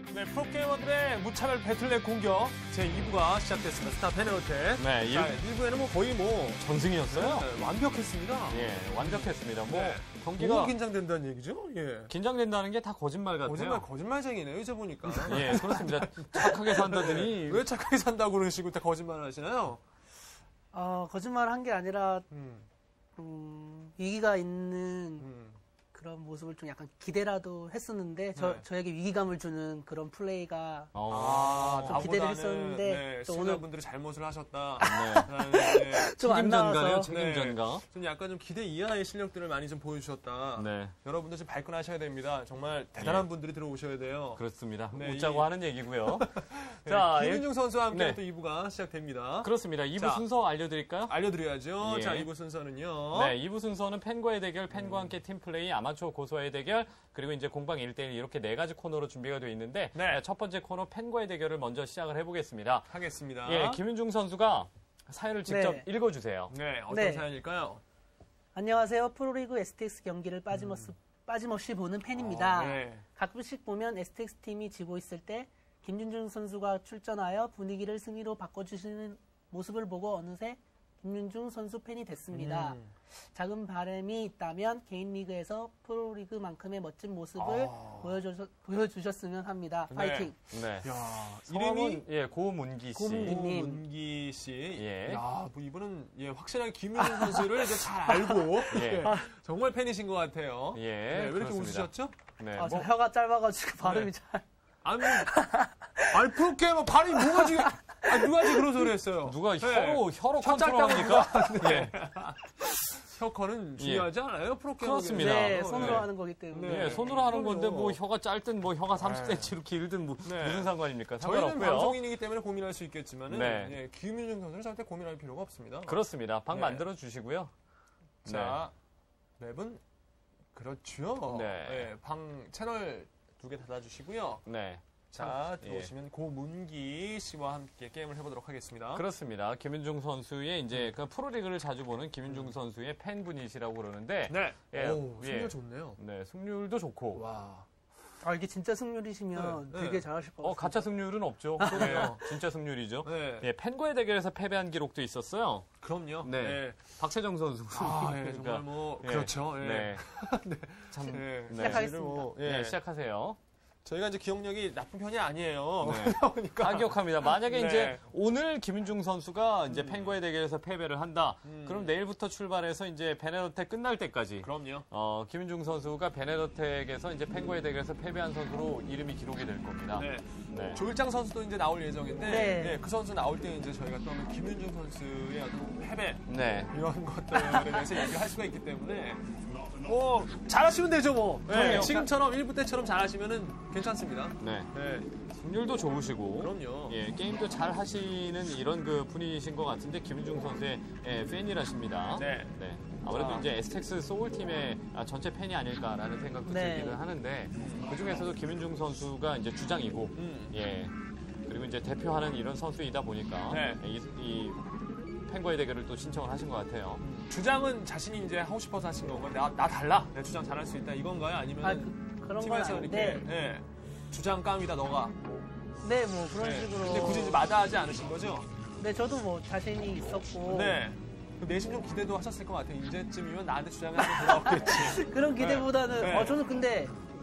네, 프로게이머들의 무차별 배틀넷 공격 제2부가 시작됐습니다. 스타 페네로테. 네, 자, 1부에는 뭐 거의 뭐 전승이었어요. 네, 완벽했습니다. 예, 완벽했습니다. 뭐 네. 경기가 너무 긴장된다는 얘기죠? 예. 긴장된다는 게 다 거짓말 같아요. 거짓말쟁이네요, 이제 보니까. 예, 그렇습니다. 착하게 산다더니 왜 착하게 산다고 그러시고 다 거짓말 하시나요? 거짓말 한 게 아니라, 위기가 있는 그런 모습을 좀 약간 기대라도 했었는데, 저에게 위기감을 주는 그런 플레이가 좀 기대를 했었는데, 네, 또 시청자분들이 잘못을 하셨다. 네. 좀 안 책임전가네요, 나와서. 책임전가. 좀 약간 좀 기대 이하의 실력들을 많이 좀 보여주셨다. 네. 여러분들 좀 발끈하셔야 됩니다. 정말 대단한 분들이 들어오셔야 돼요. 그렇습니다. 네, 웃자고 하는 얘기고요. 네, 자, 김윤중 선수와 함께 네. 또 2부가 시작됩니다. 그렇습니다. 2부 자, 순서 알려드릴까요? 알려드려야죠. 예. 자, 2부 순서는요. 네, 2부 순서는 팬과의 대결, 팬과 함께 팀플레이, 아마추어 고수와의 대결, 그리고 이제 공방 1대1 이렇게 4가지 코너로 준비가 되어 있는데 네. 첫 번째 코너 팬과의 대결을 먼저 시작을 해보겠습니다. 하겠습니다. 예, 김윤중 선수가 사연을 직접 네. 읽어주세요. 네, 어떤 네. 사연일까요? 안녕하세요. 프로리그 STX 경기를 빠짐없이 보는 팬입니다. 네. 가끔씩 보면 STX 팀이 지고 있을 때 김윤중 선수가 출전하여 분위기를 승리로 바꿔주시는 모습을 보고 어느새 김윤중 선수 팬이 됐습니다. 작은 바람이 있다면 개인 리그에서 프로리그만큼의 멋진 모습을 보여주셨으면 합니다. 파이팅! 네. 야, 성함은 이름이 예, 고문기 씨. 고문기. 문기 씨. 예. 야, 뭐 이분은 확실하게 김윤중 선수를 이제 잘 알고 예. 정말 팬이신 것 같아요. 예, 네, 왜 이렇게 그렇습니다. 웃으셨죠? 네, 저 뭐, 혀가 짧아가지고 발음이 네. 잘. 아니 프로게이머 발이 뭐가 지금 누가 지금 그런 소리 했어요? 누가 네. 혀로 혀 짧다고 컨트롤합니까? 예. 혀커는 중요하지 않아요? 프로게이머. 그렇습니다. 네, 손으로 네. 하는 거기 때문에. 네, 손으로 하는 건데 그럼요. 뭐 혀가 짧든 뭐 혀가 30cm로 길든 뭐 네. 무슨 상관입니까? 저희는 상관없고요. 방송인이기 때문에 고민할 수 있겠지만은 네. 예, 김윤중 선수는 절대 고민할 필요가 없습니다. 그렇습니다. 방 네. 만들어 주시고요. 자, 맵은 그렇죠. 네. 방 채널 2개 닫아주시고요. 네. 자, 들어오시면 고문기 씨와 함께 게임을 해보도록 하겠습니다. 그렇습니다. 김윤중 선수의 이제 그 프로리그를 자주 보는 김윤중 선수의 팬분이시라고 그러는데 네. 예, 오, 승률 예. 좋네요. 네, 승률도 좋고. 와. 이게 진짜 승률이시면 네, 되게 네. 잘하실 것 같아요. 가짜 승률은 없죠. 그래요. 진짜 승률이죠. 네. 예, 팬과의 대결에서 패배한 기록도 있었어요. 그럼요. 네. 박세정 선수. 예, 정말 뭐 예. 그렇죠. 예. 네. 네. 참. 네. 시작하겠습니다. 뭐, 네, 시작하세요. 저희가 이제 기억력이 나쁜 편이 아니에요. 네. 그러니까 다 기억합니다. 만약에 네. 이제 오늘 김윤중 선수가 이제 팬과의 대결에서 패배를 한다. 그럼 내일부터 출발해서 이제 베네로텍 끝날 때까지 그럼요. 김윤중 선수가 베네로텍에서 이제 팬과의 대결에서 패배한 선수로 이름이 기록이 될 겁니다. 네. 네. 조일장 선수도 이제 나올 예정인데 네. 네, 그 선수 나올 때 이제 저희가 또 한번 김윤중 선수의 어떤 패배 네. 이런 것들에 대해서 얘기를 할 수가 있기 때문에 뭐 잘하시면 되죠 뭐. 네, 그럼요. 지금처럼 1부 때처럼 잘하시면은 괜찮습니다. 네. 네. 승률도 좋으시고. 그럼요. 예, 게임도 잘 하시는 이런 그 분이신 것 같은데 김윤중 선수의 팬이라십니다. 네. 아무래도 아. 이제 STX 소울팀의 전체 팬이 아닐까라는 생각도 네. 들기는 하는데 그 중에서도 김윤중 선수가 이제 주장이고 예. 그리고 이제 대표하는 이런 선수이다 보니까 네. 이 팬과의 대결을 또 신청을 하신 것 같아요. 주장은 자신이 이제 하고 싶어서 하신 건가요? 나 달라. 내 주장 잘할 수 있다. 이건가요? 아니면 그런 건 팀에서 이렇게 아닌데. 예, 주장 깜이다 너가. 네, 뭐 그런 네. 식으로. 근데 굳이 이제 마다하지 않으신 거죠? 네, 저도 뭐 자신이 있었고. 네. 그 내심 좀 기대도 하셨을 것 같아요. 이제쯤이면 나한테 주장이 한번 돌아오겠지. 그런 기대보다는, 네. 저는 근데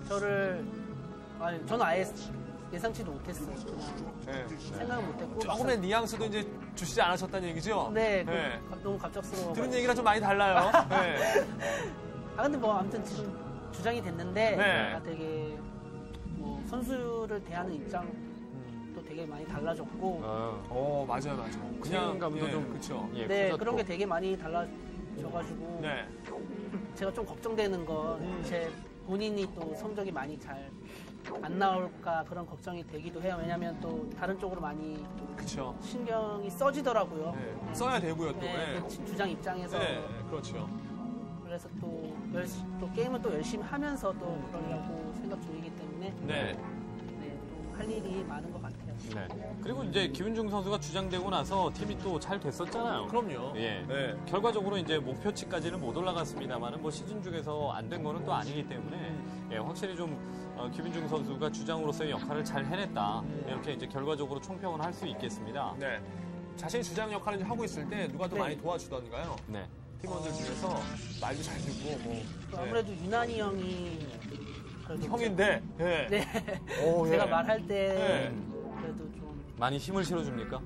저는 아예 예상치도 못했어요. 네. 생각은 못했고. 조금의 뉘앙스도 이제 주시지 않으셨다는 얘기죠? 네, 네. 너무 갑작스러워. 들은 얘기랑 좀 많이 달라요. 네. 근데 뭐 아무튼 지금 주장이 됐는데, 네. 되게 뭐 선수를 대하는 입장도 되게 많이 달라졌고. 맞아요. 책임감도 좀 그쵸. 예, 네, 커졌고. 그런 게 되게 많이 달라져가지고. 네. 제가 좀 걱정되는 건 제 본인이 또 성적이 많이 잘 안 나올까 그런 걱정이 되기도 해요. 왜냐하면 또 다른 쪽으로 많이 그쵸. 신경이 써지더라고요. 네. 써야 되고요, 또. 네, 네. 그 주장 입장에서. 네, 그렇죠. 그래서 또 게임은 또 열심히 하면서 또 그러려고 생각 중이기 때문에 네. 또 할 일이 많은 것 같아요. 네. 그리고 이제 김윤중 선수가 주장되고 나서 팀이 또 잘 됐었잖아요. 그럼요. 예. 네. 결과적으로 이제 목표치까지는 못 올라갔습니다만은 뭐 시즌 중에서 안 된 거는 또 아니기 때문에 확실히 좀 김윤중 선수가 주장으로서의 역할을 잘 해냈다. 이렇게 이제 결과적으로 총평을 할 수 있겠습니다. 네. 자신이 주장 역할을 하고 있을 때 누가 더 네. 많이 도와주던가요? 네. 팀원들 중에서 말도 잘 듣고 뭐 아무래도 유난히 형이 그래도 형인데 예. 네. 오, 제가 예. 말할 때 네. 그래도 좀 많이 힘을 실어줍니까?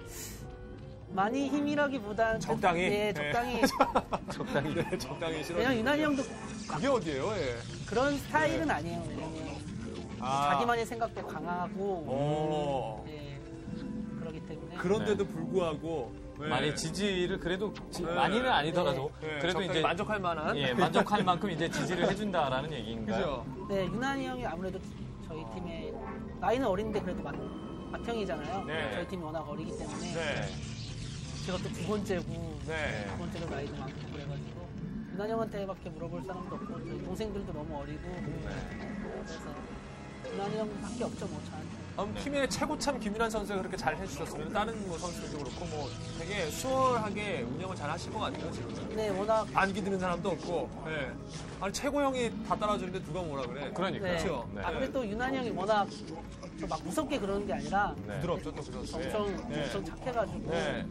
많이 힘이라기보단 적당히? 네, 적당히 적당히. 네, 적당히 싫어. 그냥 유난히 형도 그게 어디예요? 예. 그런 스타일은 아니에요. 왜냐면 자기만의 생각도 강하고 오. 네, 그러기 때문에 그런데도 불구하고 예. 많이 지지를 그래도 네. 많이는 아니더라도 예, 그래도 적당히 이제 만족할 만한 만족할 만큼 이제 지지를 해준다라는 얘기인가요? 그죠? 네, 유난히 형이 아무래도 저희 팀에 나이는 어린데 그래도 맏형이잖아요. 네. 저희 팀이 워낙 어리기 때문에 네. 제가 또 두 번째고 네. 두 번째로 나이도 많고 그래가지고 유난히 형한테밖에 물어볼 사람도 없고 저희 동생들도 너무 어리고 그래서 유난히 형밖에 없죠 뭐 저한테. 팀의 최고참 김윤환 선수가 그렇게 잘 해주셨으면 다른 뭐 선수들도 그렇고 뭐 되게 수월하게 운영을 잘 하실 것 같아요 지금. 네, 워낙 안기 드는 사람도 없고. 예. 아니 최고 형이 다 따라주는데 누가 뭐라 그래? 그러니까요. 네. 그렇죠. 네. 아 근데 또 유난히 형이 워낙 또 막 무섭게 그러는 게 아니라 네. 부드럽죠 또 그렇죠. 엄청 착해가지고 네.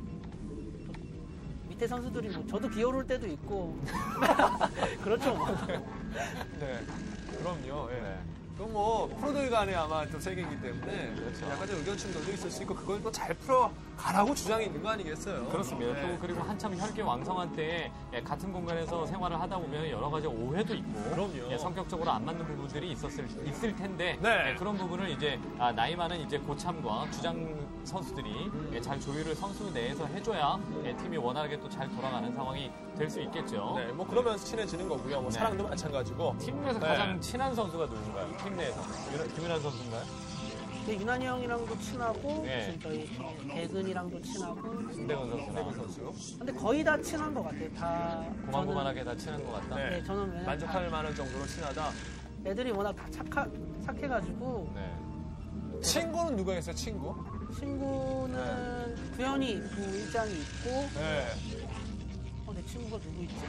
밑에 선수들이 뭐 저도 기어올 때도 있고 그렇죠 뭐. 네. 그럼요. 예. 네. 그건 뭐 프로들 간에 아마 좀 세계이기 때문에 약간 좀 의견 충돌도 있을 수 있고 그걸 또 잘 풀어 가라고 주장이 있는 거 아니겠어요? 그렇습니다. 네. 또 그리고 한참 혈기 왕성한 때에 같은 공간에서 생활을 하다 보면 여러 가지 오해도 있고 그럼요. 성격적으로 안 맞는 부분들이 있을 텐데 네. 그런 부분을 이제 나이 많은 이제 고참과 주장 선수들이 잘 조율을 선수 내에서 해줘야 팀이 원활하게 또 잘 돌아가는 상황이 될 수 있겠죠. 네, 뭐 그러면서 친해지는 거고요. 뭐 네. 사랑도 마찬가지고. 팀 내에서 네. 가장 친한 선수가 누군가요? 팀 내에서 김윤환 선수인가요? 근데 유난히 형이랑도 친하고 네. 지금 저희 대근이랑도 친하고 신대건 선수나 대근 선수. 근데 거의 다 친한 것 같아요. 다 고만고만하게 다 친한 것 같다. 네. 네, 저는 왜냐면 만족할 만한 정도로 친하다. 다 애들이 워낙 다 착해가지고 네. 친구는 누가 있어요? 친구? 친구는 구현이 있고 일장이 있고 네. 내 친구가 누구 있지?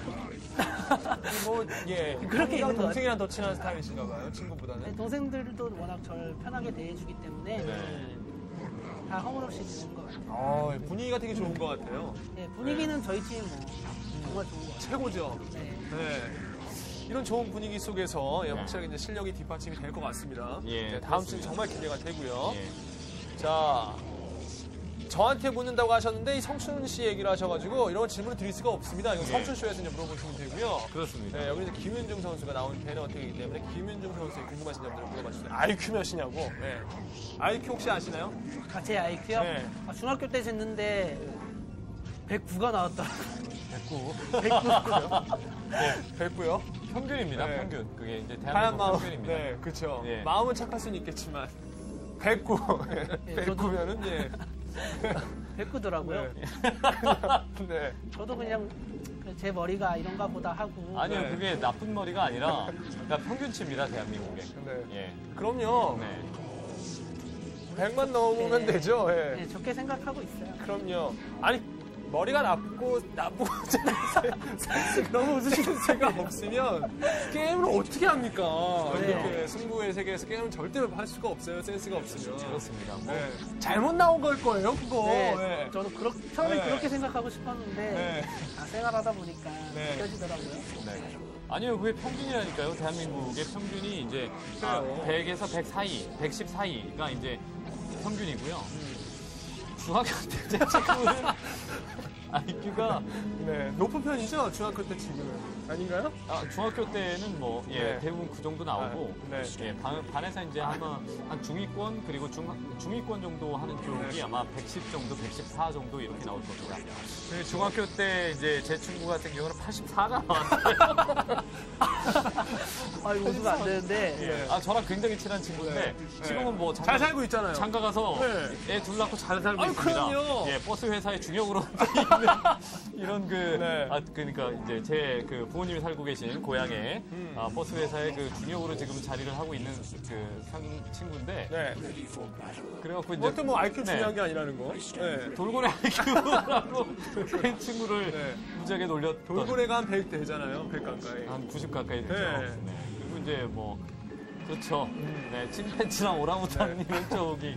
뭐 예. 그렇게 있는 것 동생이랑 더 친한 스타일이신가 봐요. 친구보다는. 네, 동생들도 워낙 저를 편하게 대해주기 때문에 네. 다 허물없이 지는 것 같아요. 분위기가 되게 좋은 것 같아요. 네, 분위기는 저희 팀 뭐 정말 좋은 것 같아요. 최고죠. 네. 네. 이런 좋은 분위기 속에서 확실하게 이제 실력이 뒷받침이 될 것 같습니다. 예, 네, 다음 주는 정말 기대가 되고요. 예. 자, 저한테 묻는다고 하셨는데 이 성춘 씨 얘기를 하셔가지고 이런 질문을 드릴 수가 없습니다. 이거 성춘 쇼에서 이제 물어보시면 되고요. 그렇습니다. 네, 여기 이제 김윤중 선수가 나온 배너어택이기 때문에 김윤중 선수의 궁금하신 점들을 물어봐 주세요. IQ 몇이냐고. 네. IQ 혹시 아시나요? 아, 제 IQ요? 네. 중학교 때 쟀는데 109가 나왔더라고요. 109요? 평균입니다. 네. 평균. 그게 이제 하얀 대한민국 마음. 평균입니다. 네, 그렇죠. 예. 마음은 착할 수는 있겠지만 109. 예, 109면은 예. 109더라고요. 네. 저도 그냥 제 머리가 이런가 보다 하고 아니요, 네. 그게 나쁜 머리가 아니라 그러니까 평균치입니다, 대한민국에. 네. 예. 그럼요. 네. 100만 넘으면 네. 되죠. 예. 네, 좋게 생각하고 있어요. 그럼요. 아니 머리가 나쁘고 너무 웃으시는 새가 없으면 게임을 어떻게 합니까? 네. 이렇게 승부의 세계에서 게임을 절대 할 수가 없어요. 센스가 없으면. 그렇습니다. 뭐, 네. 잘못 나온 걸 거예요, 그거. 네, 네. 저도 처음에 네. 그렇게 생각하고 싶었는데 네. 생활하다 보니까 네. 느껴지더라고요. 네. 아니요, 그게 평균이라니까요. 대한민국의 평균이 이제 그래요. 100에서 100 사이, 110 사이가 이제 평균이고요. 중학교 때 제 친구는 IQ가 네. 높은 편이죠, 중학교 때 지금은. 아닌가요? 중학교 때는 뭐 네. 대부분 그 정도 나오고 네. 예, 반에서 이제 아마 한 중위권 그리고 중위권 정도 하는 쪽이 네. 아마 110 정도, 114 정도 이렇게 나올 겁니다. 중학교 때 이제 제 친구 같은 경우는 84가 나왔어요. 이거 웃으면 안 되는데 예. 저랑 굉장히 친한 친구인데 네. 지금은 뭐 잘 살고 있잖아요. 장가 가서 네. 애 둘 낳고 잘 살고 아유, 있습니다. 그럼요. 예, 버스 회사의 중역으로 이런 네. 그러니까 이제 제 그 부모님이 살고 계신 고향에 버스 회사의 그 중역으로 지금 자리를 하고 있는 그 친구인데 네. 그래갖고 이제 그것도 뭐 IQ 네. 중요한 게 아니라는 거. 네. 돌고래 IQ라고 그 친구를 네. 무지하게 놀렸던 돌고래가 한 100 되잖아요. 100 가까이. 한 90 가까이 되죠. 네. 네. 그리고 이제 뭐 그렇죠. 네, 침팬지랑 오랑우탄님은 쪽이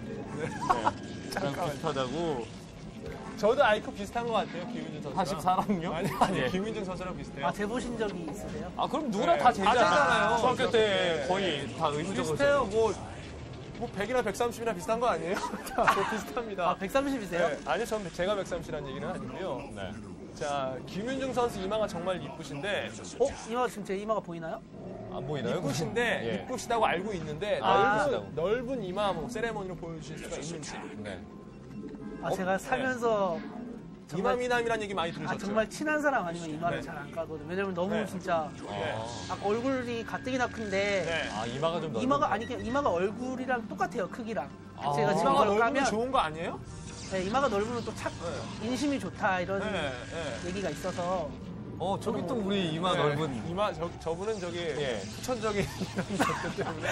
네, 비슷하다고. 저도 아이콘 비슷한 것 같아요, 김윤중 선수랑. 44랑요? 아니, 예. 김윤중 선수랑 비슷해요. 아, 재보신 적이 있으세요? 아, 그럼 누구나 네. 다 재잖아요. 재잖아요. 중학교 때 네. 거의 다 의무적으로. 비슷해요. 뭐 100이나 130이나 비슷한 거 아니에요? 뭐 비슷합니다. 아, 130이세요? 네. 아니요, 저는 제가 130이라는 얘기는 아니고요. 네. 자, 김윤중 선수 이마가 정말 이쁘신데, 이마가 지금 제 이마가 보이나요? 안 보이나요? 이쁘신데, 예. 이쁘시다고 알고 있는데, 아. 넓은 이마 뭐 세레머니로 보여주실 수가 있는지. 네. 아, 제가 살면서 이마 미남이라는 얘기 많이 들으셨죠? 정말 친한 사람 아니면 이마를 네. 잘 안 까거든요. 왜냐면 너무 네. 진짜 네. 얼굴이 가뜩이나 큰데 네. 아, 이마가 좀 넓은 이마가 거. 아니 그냥 이마가 얼굴이랑 똑같아요, 크기랑. 아. 제가 지금 이마가 이걸 넓으면 까면 좋은 거 아니에요? 네, 이마가 넓으면 또 인심이 좋다 이런 네. 네. 얘기가 있어서 저기 또 우리 이마 네. 넓은. 이마 저분은 저기 예. 후천적인 이런 것들 때문에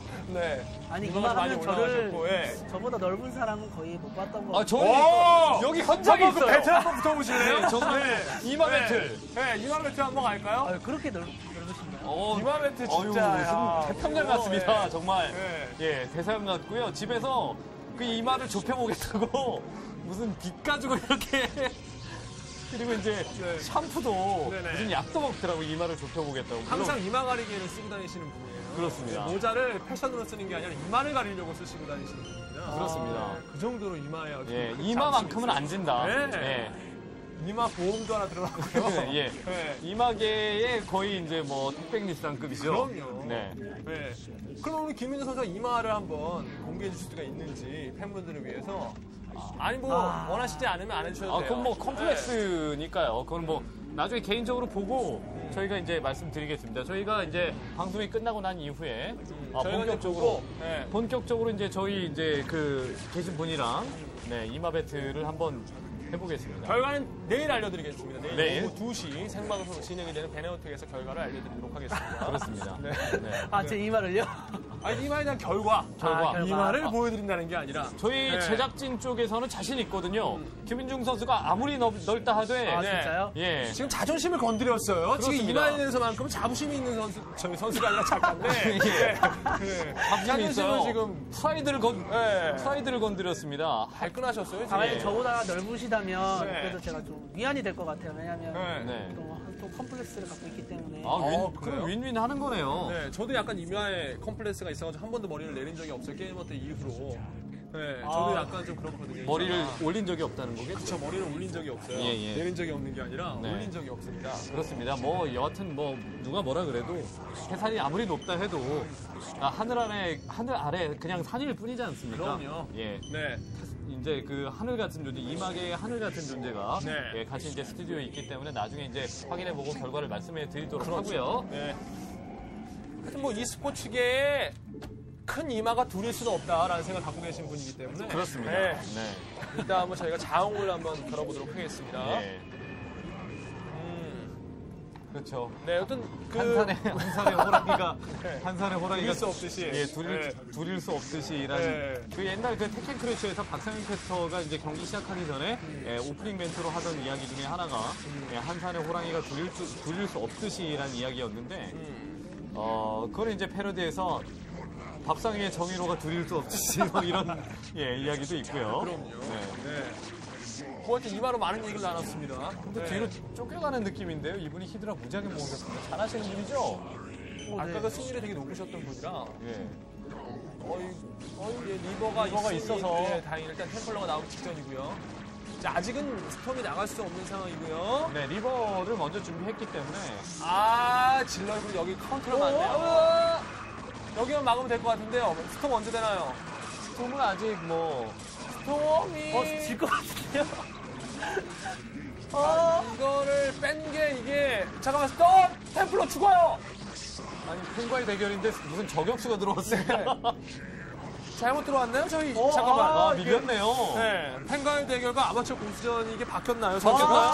네. 아니 이마가 많이 이마하면 저를 올라가셨고, 예. 저보다 넓은 사람은 거의 못 봤던 거. 아, 저기 오! 여기 현장이 한번 그 있어요. 배틀 한번 붙어보실래요? 네, 저도 이마 네. 배틀. 네, 이마 배틀 한번 갈까요? 아, 그렇게 넓으신가요? 이마 배틀 진짜. 무슨 태평양 같습니다. 네. 정말. 네. 예, 대사형 같고요. 집에서 그 이마를 좁혀보겠다고 무슨 빗 가지고 이렇게. 그리고 이제 네. 샴푸도 네네. 무슨 약도 먹더라고 이마를 좁혀보겠다고. 항상 이마 가리개를 쓰고 다니시는 분이에요. 그렇습니다. 모자를 패션으로 쓰는 게 아니라 이마를 가리려고 쓰시고 다니시는 분입니다. 그렇습니다. 그 정도로 이마에 어떤 예, 그 이마만큼은 안 진다. 네. 이마 보험도 하나 들어가고요. 예. 네. 이마계의 거의 이제 뭐 택백리스탄급이죠. 그럼요. 네. 네. 그럼 우리 김민재 선수가 이마를 한번 공개해 주실 수가 있는지 팬분들을 위해서. 아니 뭐 원하시지 않으면 안 해주셔도 돼요. 그건 뭐 컴플렉스니까요. 그건 뭐 나중에 개인적으로 보고 저희가 이제 말씀드리겠습니다. 저희가 이제 방송이 끝나고 난 이후에 저희가 본격적으로 네. 본격적으로 이제 저희 이제 그 계신 분이랑 네, 이마 배틀을 한번 해보겠습니다. 결과는 내일 알려드리겠습니다. 내일 내일? 오후 2시 생방송으로 진행이 되는 베네오텍에서 결과를 알려드리도록 하겠습니다. 그렇습니다. 네. 네. 아, 제 이마를요? 아니 이마에 대한 결과. 결과. 이마를 보여드린다는 게 아니라. 저희 네. 제작진 쪽에서는 자신 있거든요. 김민중 선수가 아무리 넓다 하되 아, 진짜요? 예. 지금 자존심을 건드렸어요. 지금 그렇습니다. 이마에 대해서만큼 자부심이 있는 선수, 저희 선수가 아니라 작가인데. 예. 네. 자부심이 있어요. 지금 프라이드를 프라이드를 건드렸습니다. 발끈하셨어요. 지금. 만약에 저보다 넓으시다면 네. 그래도 제가 좀 위안이 될 것 같아요. 왜냐면 네. 네. 또 컴플렉스를 갖고 있기 때문에. 그럼 그래요? 윈윈 하는 거네요. 네, 저도 약간 이마에 컴플렉스가 있어가지고 한 번도 머리를 내린 적이 없어요. 게이머 때 이후로. 네, 저도 약간 좀 그렇거든요. 머리를 이마가. 올린 적이 없다는 거겠죠? 저 머리를 올린 적이 없어요. 예, 예. 내린 적이 없는 게 아니라 네. 올린 적이 없습니다. 그렇습니다. 뭐 여하튼 뭐 누가 뭐라 그래도 해산이 아무리 높다 해도 하늘 아래 그냥 산일 뿐이지 않습니까? 그럼요. 예. 네. 이제 그 하늘 같은 존재, 이마계의 하늘 같은 존재가 네. 예, 같이 이제 스튜디오에 있기 때문에 나중에 이제 확인해보고 결과를 말씀해 드리도록 하고요. 네. 하여튼 뭐 e스포츠계에 큰 이마가 둘일 수는 없다라는 생각을 갖고 계신 분이기 때문에. 그렇습니다. 네. 네. 일단 한번 저희가 자웅을 한번 걸어보도록 하겠습니다. 예. 그렇죠. 네, 어떤 그 한산의 호랑이가 네. 한산의 호랑이가 둘일 수 없듯이. 예, 네. 둘일 수 없듯이라는 네. 그 옛날 그 테켄 크래쉬에서 박상현 캐스터가 이제 경기 시작하기 전에 예, 오프닝 멘트로 하던 이야기 중에 하나가 예, 한산의 호랑이가 둘일 수 없듯이라는 이야기였는데 그걸 이제 패러디해서 밥상위의 정의로가 둘일 수 없듯이 뭐 이런 예, 이야기도 있고요. 그럼요. 네. 네. 뭐 하여튼 이마로 많은 얘기를 나눴습니다. 근데 네. 뒤로 쫓겨가는 느낌인데요. 이분이 히드라 무지하게 모으셨습니다. 잘하시는 분이죠? 아까 그 승률이 되게 높으셨던 분이라 예. 리버가 있어서. 예, 다행히 일단 템플러가 나오기 직전이고요. 자, 아직은 스톰이 나갈 수 없는 상황이고요. 네, 리버를 먼저 준비했기 때문에 질러 있고 여기 카운터를 맞네요. 여기만 막으면 될 것 같은데요. 스톰 언제 되나요? 스톰은 아직 뭐 스톰이 질 것 같은데요? 이거를 뺀 게 이게 잠깐만 스톰! 템플러 죽어요! 아니 팬과의 대결인데 무슨 저격수가 들어왔어요. 잘못 들어왔나요? 저희 잠깐만. 밀렸네요. 네, 팬과의 대결과 아마추어 공수전 이게 바뀌었나요? 잠깐만.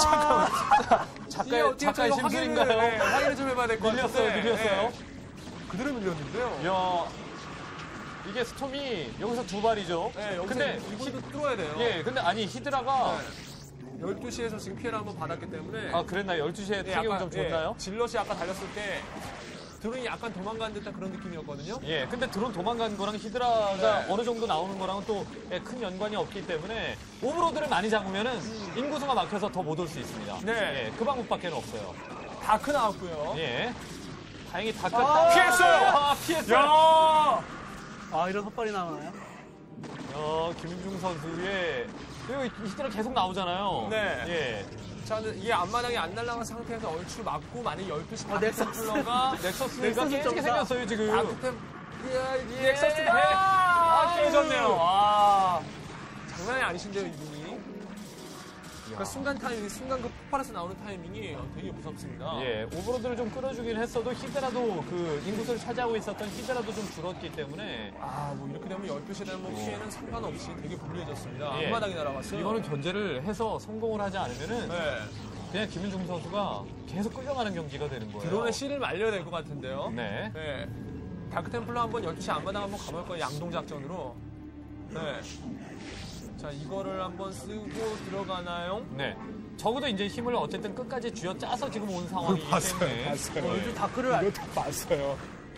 작가의 심술인가요? 확인을 좀 해봐야 될 것 같은데. 밀렸어요. 네. 그대로 밀렸는데요. 야, 이게 스톰이 여기서 두 발이죠. 네, 여기서 근데 이분도 뚫어야 돼요. 예, 근데 아니 히드라가 12시에서 지금 피해를 한번 받았기 때문에 그랬나요? 12시에 타격이 좀 줬나요? 질럿이 아까 달렸을 때 드론이 약간 도망간 듯한 그런 느낌이었거든요. 예, 근데 드론 도망간 거랑 히드라가 어느 정도 나오는 거랑은 또 큰 연관이 없기 때문에 오브로드를 많이 잡으면은 인구수가 막혀서 더 못 올 수 있습니다. 네. 예, 그 방법밖에 없어요. 다크 나왔고요. 예. 다행히 다크 피했어요! 피했어요. 야! 아, 이런 헛발이 나오나요? 김윤중 선수의 그리고 히드라 계속 나오잖아요. 네. 예. 자, 근데 이게 앞마당이 안 날아간 상태에서 얼추 맞고 만약 12시 넥서스. 템플러가 넥서스가 넥서스 깨지게 점사. 생겼어요, 지금. 다크템 예. 넥서스가 아유. 깨졌네요. 아, 장난이 아니신데요, 이분이. 그러니까 순간 타이밍, 순간 그 폭발해서 나오는 타이밍이 되게 무섭습니다. 예, 오버로드를 좀 끌어주긴 했어도 히드라도 그 인구수를 차지하고 있었던 히드라도 좀 줄었기 때문에 아, 뭐 이렇게 되면 12시에 대한 뭐 피해는 상관없이 되게 불리해졌습니다. 예. 앞마당이 날아갔어요. 이거는 견제를 해서 성공을 하지 않으면은 네. 그냥 김윤중 선수가 계속 끌려가는 경기가 되는 거예요. 드론의 C를 말려야 될 것 같은데요. 네. 네. 다크템플러 한번 12시 앞마당 한번 가볼 거예요. 양동작전으로. 네. 자, 이거를 한번 쓰고 들어가나요? 네. 적어도 이제 힘을 어쨌든 끝까지 쥐어짜서 지금 온 상황이기 때문에. 요즘 다크를 이거 다 봤어요.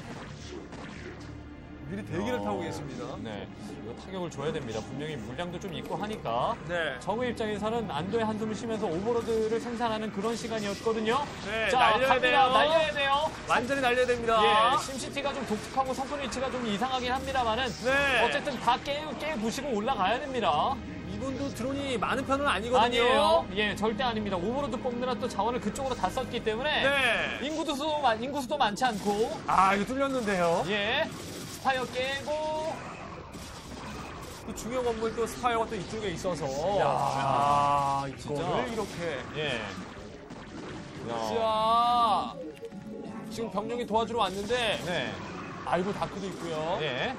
미리 대기를 타고 계십니다. 네. 이거 타격을 줘야 됩니다. 분명히 물량도 좀 있고 하니까. 네. 적의 입장에서는 안도의 한숨을 쉬면서 오버로드를 생산하는 그런 시간이었거든요. 네, 자, 날려야 갑니다. 돼요. 날려야 돼요. 완전히 날려야 됩니다. 예, 심시티가 좀 독특하고 성분 위치가 좀 이상하긴 합니다만은 네. 어쨌든 다 깨부시고 올라가야 됩니다. 이분도 드론이 많은 편은 아니거든요. 아니에요. 예, 절대 아닙니다. 오버로드 뽑느라 또 자원을 그쪽으로 다 썼기 때문에 네. 인구수도 많지 않고 아, 이거 뚫렸는데요. 예, 스파이어 깨고 또 중요 건물 또 스파이어가 또 이쪽에 있어서. 야, 이거를 이렇게. 예. 야, 자, 지금 병력이 도와주러 왔는데, 네, 아이고, 다크도 있고요. 예.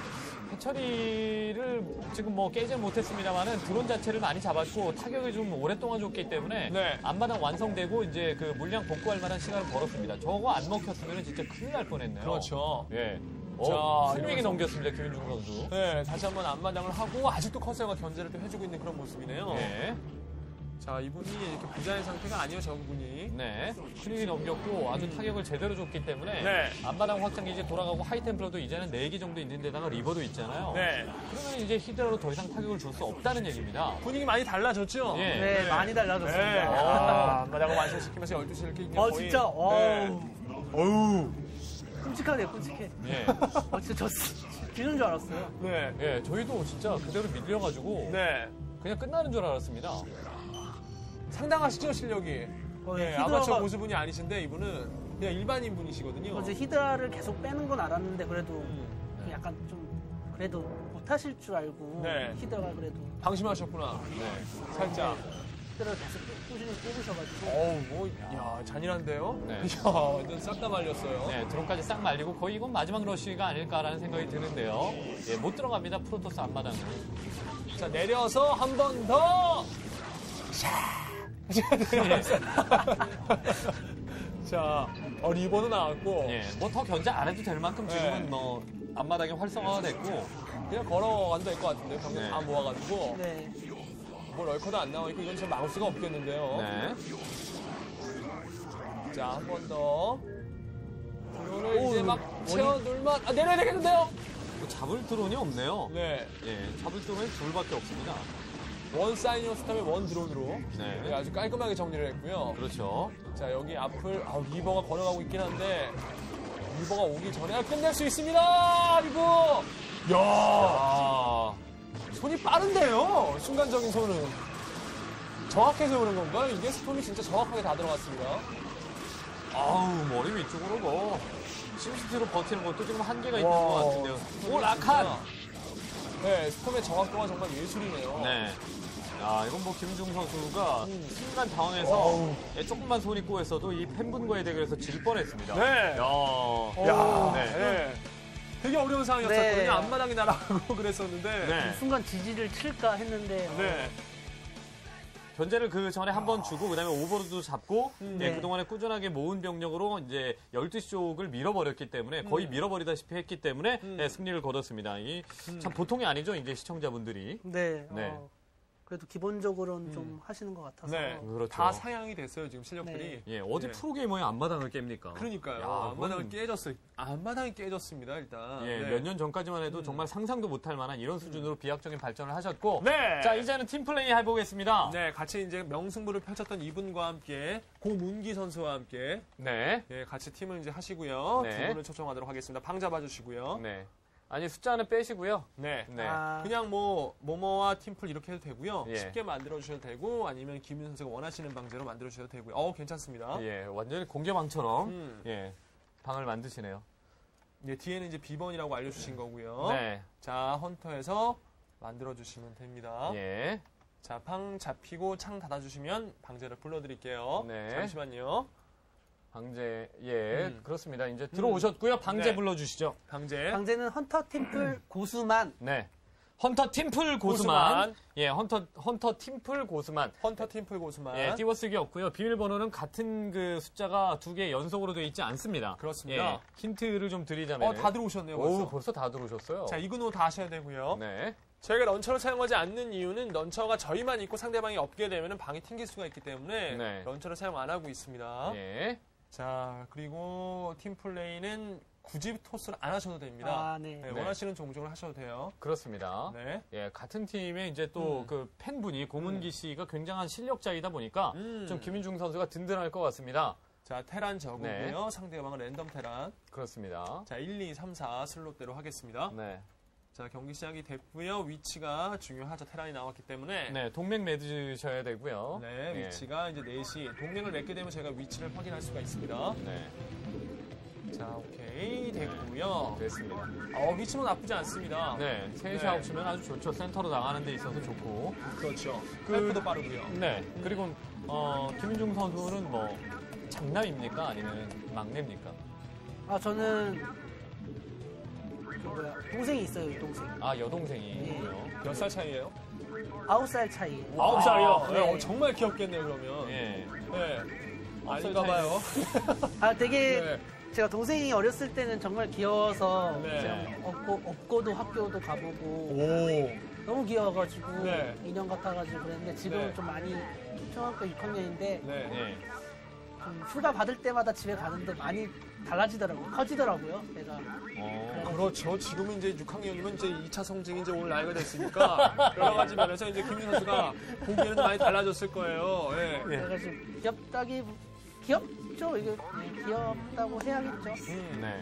해처리를 지금 뭐 깨지 못했습니다만은 드론 자체를 많이 잡았고 타격을 좀 오랫동안 줬기 때문에 네. 앞마당 완성되고 이제 그 물량 복구할 만한 시간을 벌었습니다. 저거 안 먹혔으면 진짜 큰일 날 뻔했네요. 그렇죠. 예. 자, 승리에게 이러면서- 넘겼습니다. 김윤중 선수. 네, 다시 한번 앞마당을 하고, 아직도 커세어가 견제를 또 해주고 있는 그런 모습이네요. 예. 자, 이분이 이렇게 부자의 상태가 아니에요, 저분이. 네. 승리에게 넘겼고 아주 타격을 제대로 줬기 때문에 네. 앞마당 확장기 이제 돌아가고 하이템플러도 이제는 4개 정도 있는 데다가 리버도 있잖아요. 네. 그러면 이제 히드라로 더 이상 타격을 줄 수 없다는 얘기입니다. 분위기 많이 달라졌죠? 예. 네, 많이 달라졌습니다. 네. 아, 앞마당을 완성시키면서 12시 이렇게 그냥 거의. 진짜, 네. 어우. 끔찍하네요, 끔찍해. 예. 진짜 뒤는 줄 알았어요. 네. 예, 저희도 진짜 그대로 밀려가지고 네. 그냥 끝나는 줄 알았습니다. 상당하시죠, 실력이. 네, 히드라가- 아마추어 고수분이 아니신데, 이분은 그냥 일반인 분이시거든요. 어제 히드라를 계속 빼는 건 알았는데 그래도 약간 좀 그래도 못하실 줄 알고 네. 히드라가 그래도 방심하셨구나. 네. 살짝. 히드라를 계속 꾸준히 뽑으셔가지고 어우, 뭐, 야, 잔인한데요? 네. 야, 완전 싹 다 말렸어요. 네, 드론까지 싹 말리고 거의 이건 마지막 러쉬가 아닐까라는 생각이 드는데요. 예, 못 들어갑니다. 프로토스 앞마당은. 자, 내려서 한 번 더! 자, 리버도 나왔고, 예, 뭐 더 견제 안 해도 될 만큼 지금은 네. 뭐 앞마당이 활성화가 됐고, 그냥 걸어가도 될 것 같은데, 병력 네. 다 모아가지고, 네. 뭐 럴커도 안 나와있고, 이건 좀 막을 수가 없겠는데요. 네. 자, 한 번 더. 드론을 오, 이제 막 채워둘만, 내려야 되겠는데요? 뭐 잡을 드론이 없네요. 네. 예, 잡을 드론이 둘밖에 없습니다. 원 사이니어 스탑에 원 드론으로. 네. 네, 아주 깔끔하게 정리를 했고요. 그렇죠. 자, 여기 앞을, 리버가 걸어가고 있긴 한데, 리버가 오기 전에 끝낼 수 있습니다! 리버! 야 아, 손이 빠른데요? 순간적인 손은. 정확해서 그런 건가요? 이게 스톰이 진짜 정확하게 다 들어갔습니다. 아우, 머리 위쪽으로 뭐, 심시티로 버티는 것도 지금 한계가 있는 것 같은데요. 오, 라칸! 네, 스톰의 정확도가 정말 예술이네요. 네. 야, 이건 뭐 김중 선수가 순간 당황해서 어우. 예, 조금만 손이 꼬였어도 이 팬분과의 대결에서 질 뻔했습니다. 네. 야, 야, 네. 네. 되게 어려운 상황이었거든요. 네. 앞마당이 날아가고 그랬었는데. 네. 순간 지지를 칠까 했는데 네. 견제를 그 전에 한 번 주고 그다음에 오버로드도 잡고 예, 네. 그동안에 꾸준하게 모은 병력으로 이제 12시 쪽을 밀어버렸기 때문에 거의 밀어버리다시피 했기 때문에 예, 승리를 거뒀습니다. 이 참 보통이 아니죠, 이제 시청자분들이. 네. 네. 그래도 기본적으로는 좀 하시는 것 같아서. 네. 그렇죠. 다 상향이 됐어요, 지금 실력들이. 예, 어디 네. 프로게이머의 앞마당을 깹니까? 그러니까요. 야, 앞마당을 그건- 깨졌어요. 앞마당이 깨졌습니다, 일단. 예, 네. 몇 년 전까지만 해도 정말 상상도 못할 만한 이런 수준으로 비약적인 발전을 하셨고. 네. 자, 이제는 팀플레이 해보겠습니다. 네, 같이 이제 명승부를 펼쳤던 이분과 함께 고문기 선수와 함께 네. 예, 같이 팀을 이제 하시고요. 네. 두 분을 초청하도록 하겠습니다. 방 잡아주시고요. 네. 아니, 숫자는 빼시고요. 네. 네. 아, 그냥 뭐 모모와 팀플 이렇게 해도 되고요. 예. 쉽게 만들어 주셔도 되고 아니면 김윤 선수가 원하시는 방제로 만들어 주셔도 되고요. 괜찮습니다. 예, 완전히 공개방처럼 음. 예, 방을 만드시네요. 네, 뒤에는 이제 비번이라고 알려주신 거고요. 네. 자, 헌터에서 만들어 주시면 됩니다. 예. 자, 방 잡히고 창 닫아주시면 방제를 불러드릴게요. 네. 잠시만요. 방제, 예, 음. 그렇습니다. 이제 들어오셨고요. 방제 네. 불러주시죠. 방제. 강제는 헌터 팀플 고수만. 네. 헌터 팀플 고수만. 예, 헌터 팀플 고수만. 헌터 팀플 고수만. 예, 띄워쓰기 없고요. 비밀번호는 같은 그 숫자가 2개 연속으로 되어 있지 않습니다. 그렇습니다. 예, 힌트를 좀 드리자면. 다 들어오셨네요, 벌써. 오, 벌써 다 들어오셨어요. 자, 이근호 다 하셔야 되고요. 네. 저희가 런처를 사용하지 않는 이유는 런처가 저희만 있고 상대방이 없게 되면 방이 튕길 수가 있기 때문에 네. 런처를 사용 안 하고 있습니다. 예. 자, 그리고 팀플레이는 굳이 토스를 안 하셔도 됩니다. 아, 네. 네, 네. 원하시는 종족을 하셔도 돼요. 그렇습니다. 네. 예, 같은 팀에 이제 또 그 팬분이 고문기 씨가 굉장한 실력자이다 보니까 좀 김윤중 선수가 든든할 것 같습니다. 자, 테란 저고고요. 네. 상대방은 랜덤 테란. 그렇습니다. 자, 1, 2, 3, 4 슬롯대로 하겠습니다. 네. 자, 경기 시작이 됐고요. 위치가 중요하죠. 테란이 나왔기 때문에. 네, 동맹 맺으셔야 되고요. 네, 예. 위치가 이제 4시. 동맹을 맺게 되면 제가 위치를 확인할 수가 있습니다. 네, 자, 오케이. 됐고요. 됐습니다. 위치는 나쁘지 않습니다. 네, 3시, 네. 9시면 아주 좋죠. 센터로 나가는 데 있어서 좋고. 그렇죠. 템포도 빠르고요. 네, 그리고 김윤중 선수는 뭐 장남입니까? 아니면 막내입니까? 아, 저는 동생이 있어요, 동생. 아, 여동생이고요. 몇 살 차이예요? 9살 차이. 9살이요? 네. 정말 귀엽겠네요, 그러면. 예. 네. 아홉 아닌가 살 봐요. 아, 되게 네. 제가 동생이 어렸을 때는 정말 귀여워서 네. 제가 업고도 학교도 가보고 오. 너무 귀여워가지고 네. 인형 같아가지고 그랬는데 지금은 네. 좀 많이 초등학교 6학년인데 네. 예. 좀 휴가 받을 때마다 집에 가는데 많이 달라지더라고요. 커지더라고요, 얘가. 그렇죠. 지금은 이제 6학년이면 이제 2차 성징이 이제 올 나이가 됐으니까 여러 가지 면에서 이제 김민 선수가 보기에는 많이 달라졌을 거예요. 예. 그래가지고 귀엽죠? 이게 귀엽다고 해야겠죠. 네.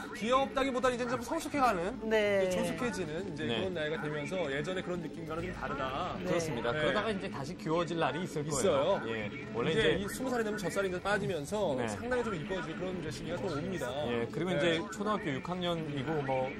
귀엽다기보다는 이제 좀 성숙해가는, 네. 이제 조숙해지는 이제 네. 그런 나이가 되면서 예전에 그런 느낌과는 좀 다르다. 네. 그렇습니다. 네. 그러다가 이제 다시 귀여워질 날이 있을 있어요. 거예요. 예. 원래 이제 이제 이 20살이 되면 젖살이 이제 빠지면서 네. 상당히 좀 이뻐지고 그런 이제 시기가 또 옵니다. 예, 그리고 네. 이제 초등학교 6학년이고 뭐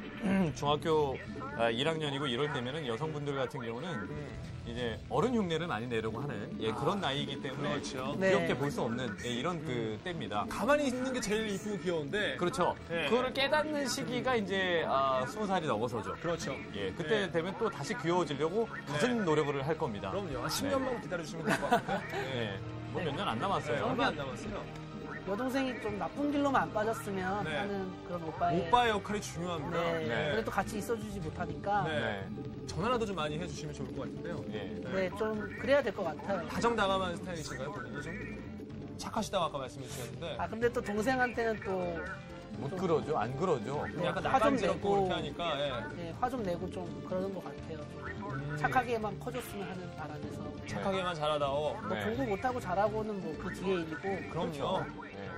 중학교 1학년이고 이럴 때면은 여성분들 같은 경우는 이제 어른 흉내를 많이 내려고 하는 그런 나이이기 때문에 그렇죠. 네. 귀엽게 볼 수 없는 이런 그 때입니다. 가만히 있는 게 제일 이쁘고 귀여운데. 그렇죠. 네. 그거를 깨닫는 시기가 이제 20살이 넘어서죠. 그렇죠. 예, 그때 네. 되면 또 다시 귀여워지려고 갖은 노력을 할 겁니다. 그럼요. 10년만 기다려주시면 될 것 같아요. 예, 뭐 몇 년 안 네, 남았어요. 얼마 안 남았어요. 여동생이 좀 나쁜 길로만 안 빠졌으면 네. 하는 그런 오빠의. 오빠의 역할이 중요합니다. 네. 네. 그래도 같이 있어주지 못하니까. 네. 네, 전화라도 좀 많이 해주시면 좋을 것 같은데요. 예. 네, 좀 그래야 될 것 같아요. 다정다감한 스타일이신가요, 본인이 좀? 착하시다고 아까 말씀해 주셨는데. 아, 근데 또 동생한테는 또 못 그러죠, 안 그러죠. 약간 화 좀 낯간지럽고 내고. 그렇게 하니까, 예. 화 좀 내고 좀 그러는 것 같아요. 좀 착하게만 커줬으면 하는 바람에서. 착하게만 잘하다오. 뭐 네. 공부 못하고 잘하고는 뭐 그 뒤에 일이고. 그럼요. 예.